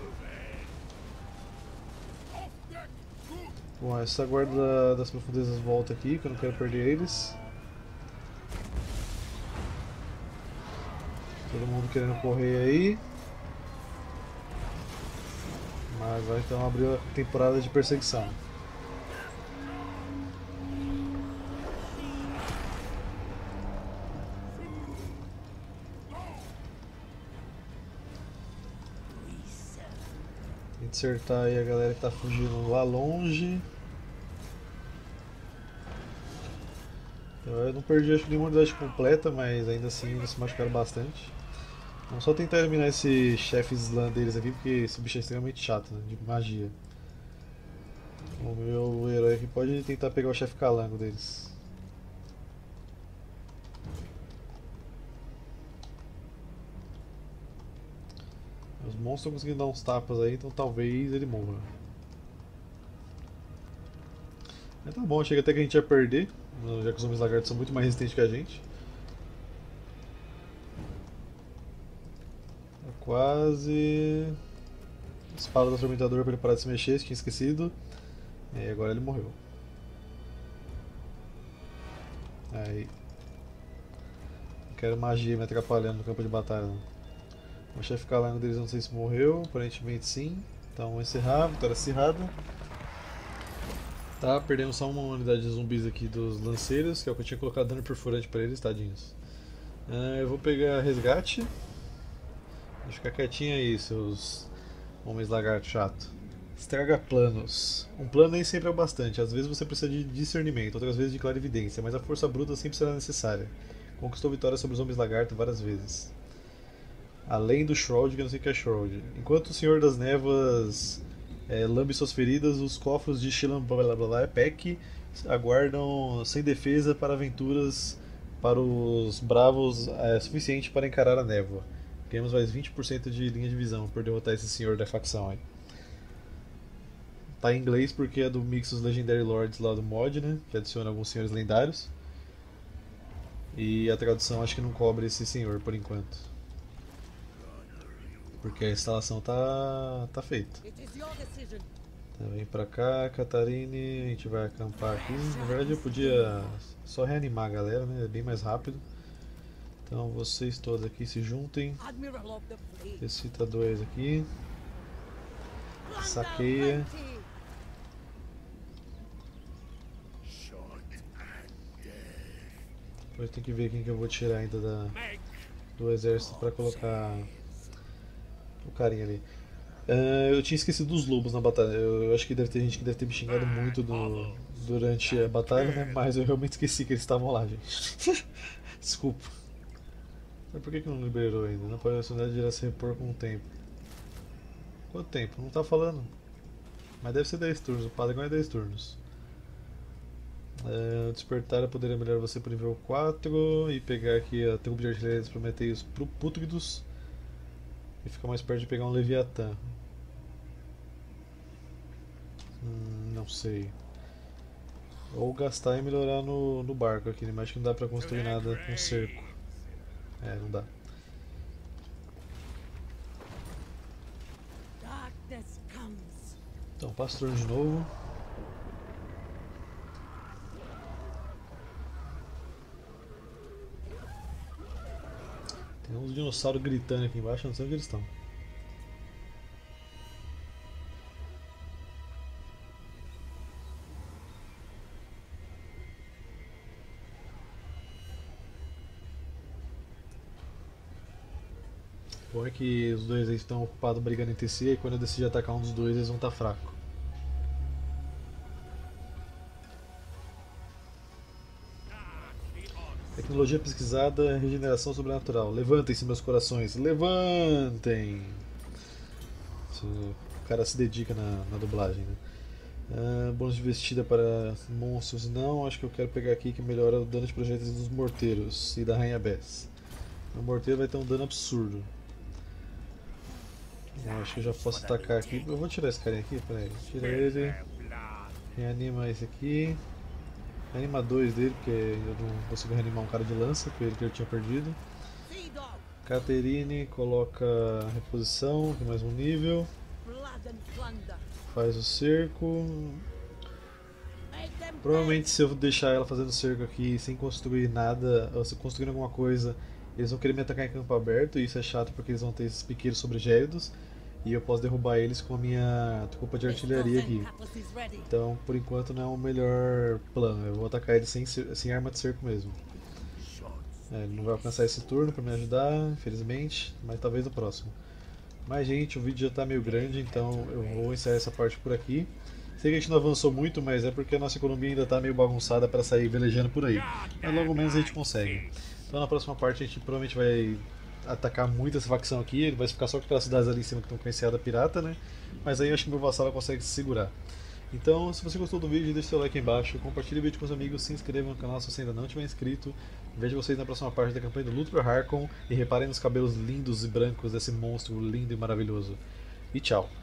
Bom, essa guarda das profundezas volta aqui, que eu não quero perder eles. Todo mundo querendo correr aí. Mas vai então abrir a temporada de perseguição. Acertar aí a galera que tá fugindo lá longe. Eu não perdi acho que nenhuma unidade completa, mas ainda assim eles se machucaram bastante. Vamos só tentar eliminar esse chefe slam deles aqui, porque esse bicho é extremamente chato, né, de magia. O meu herói aqui pode tentar pegar o chefe calango deles. Os monstros estão conseguindo dar uns tapas aí, então talvez ele morra. Mas tá bom, chega até que a gente ia perder, já que os homens lagartos são muito mais resistentes que a gente. É quase. Espada do atormentador para ele parar de se mexer, tinha esquecido. E agora ele morreu. Aí. Não quero magia me atrapalhando no campo de batalha não. O chefe calango deles não sei se morreu, aparentemente sim. Então vamos encerrar, vitória acirrada. Tá, perdemos só uma unidade de zumbis aqui dos lanceiros, que é o que eu tinha colocado dano perfurante pra eles, tadinhos. Uh, eu vou pegar resgate. Deixa eu ficar quietinho aí, seus Homens lagarto chato. Estraga planos. Um plano nem sempre é o bastante. Às vezes você precisa de discernimento, outras vezes de clarividência, mas a força bruta sempre será necessária. Conquistou vitória sobre os homens lagarto várias vezes. Além do Shroud, que eu não sei o que é Shroud. Enquanto o Senhor das Névoas é, lambe suas feridas, os cofres de Shilan blá blá blá Peck aguardam sem defesa para aventuras para os bravos é suficiente para encarar a névoa. Ganhamos mais vinte por cento de linha de visão por derrotar esse senhor da facção aí. Tá em inglês porque é do mix dos Legendary Lords lá do mod, né? Que adiciona alguns senhores lendários. E a tradução acho que não cobre esse senhor por enquanto. Porque a instalação tá, tá feita. Então, vem pra cá, Catarine, a gente vai acampar aqui. Na verdade eu podia só reanimar a galera, né? É bem mais rápido. Então vocês todos aqui se juntem. Recita dois aqui. Saqueia. Depois tem que ver quem que eu vou tirar ainda da, do exército pra colocar o carinha ali. Uh, eu tinha esquecido dos lobos na batalha. Eu, eu acho que deve ter gente que deve ter me xingado muito do, durante a batalha, né? Mas eu realmente esqueci que eles estavam lá, gente. Desculpa. Mas por que, que não liberou ainda? Não pode a irá se repor com o tempo. Quanto tempo? Não tá falando. Mas deve ser dez turnos. O padrão é dez turnos. Uh, despertar poderia melhorar você por nível quatro. E pegar aqui a tribo de artilharia dos Prometeios pro Pútridos. E ficar mais perto de pegar um Leviatã. Hum, não sei. Ou gastar e melhorar no, no barco aqui, mas acho que não dá pra construir nada com cerco. É, não dá. Então, passa o turno de novo. Tem uns dinossauros gritando aqui embaixo, não sei onde eles estão. O bom é que os dois aí estão ocupados brigando entre si e quando eu decidir atacar um dos dois eles vão estar fracos. Tecnologia pesquisada, regeneração sobrenatural. Levantem-se, meus corações. Levantem! O cara se dedica na, na dublagem, né? Uh, bônus de vestida para monstros. Não, acho que eu quero pegar aqui que melhora o dano de projéteis dos morteiros e da Rainha Bess. O morteiro vai ter um dano absurdo. Eu acho que eu já posso atacar aqui. Eu vou tirar esse carinha aqui, peraí. Tira ele. Reanima esse aqui. Reanima dois dele, porque eu não consigo reanimar um cara de lança, que ele que eu tinha perdido. Caterine coloca reposição, que é mais um nível. Faz o cerco. Provavelmente se eu deixar ela fazendo cerco aqui sem construir nada, ou se construir alguma coisa, eles vão querer me atacar em campo aberto, e isso é chato porque eles vão ter esses piqueiros sobregélidos. E eu posso derrubar eles com a minha tropa de artilharia aqui. Então, por enquanto, não é o melhor plano. Eu vou atacar ele sem, sem arma de cerco mesmo. É, ele não vai alcançar esse turno para me ajudar, infelizmente, mas talvez no próximo. Mas, gente, o vídeo já está meio grande, então eu vou encerrar essa parte por aqui. Sei que a gente não avançou muito, mas é porque a nossa economia ainda está meio bagunçada para sair velejando por aí. Mas logo menos a gente consegue. Então, na próxima parte, a gente provavelmente vai atacar muito essa facção aqui, ele vai ficar só com aquelas cidades ali em cima que estão com enseada pirata, né? Mas aí eu acho que meu vassalo consegue se segurar. Então, se você gostou do vídeo, deixe seu like aí embaixo, compartilhe o vídeo com os amigos, se inscreva no canal se você ainda não tiver inscrito. Vejo vocês na próxima parte da campanha do Luthor Harkon e reparem nos cabelos lindos e brancos desse monstro lindo e maravilhoso. E tchau!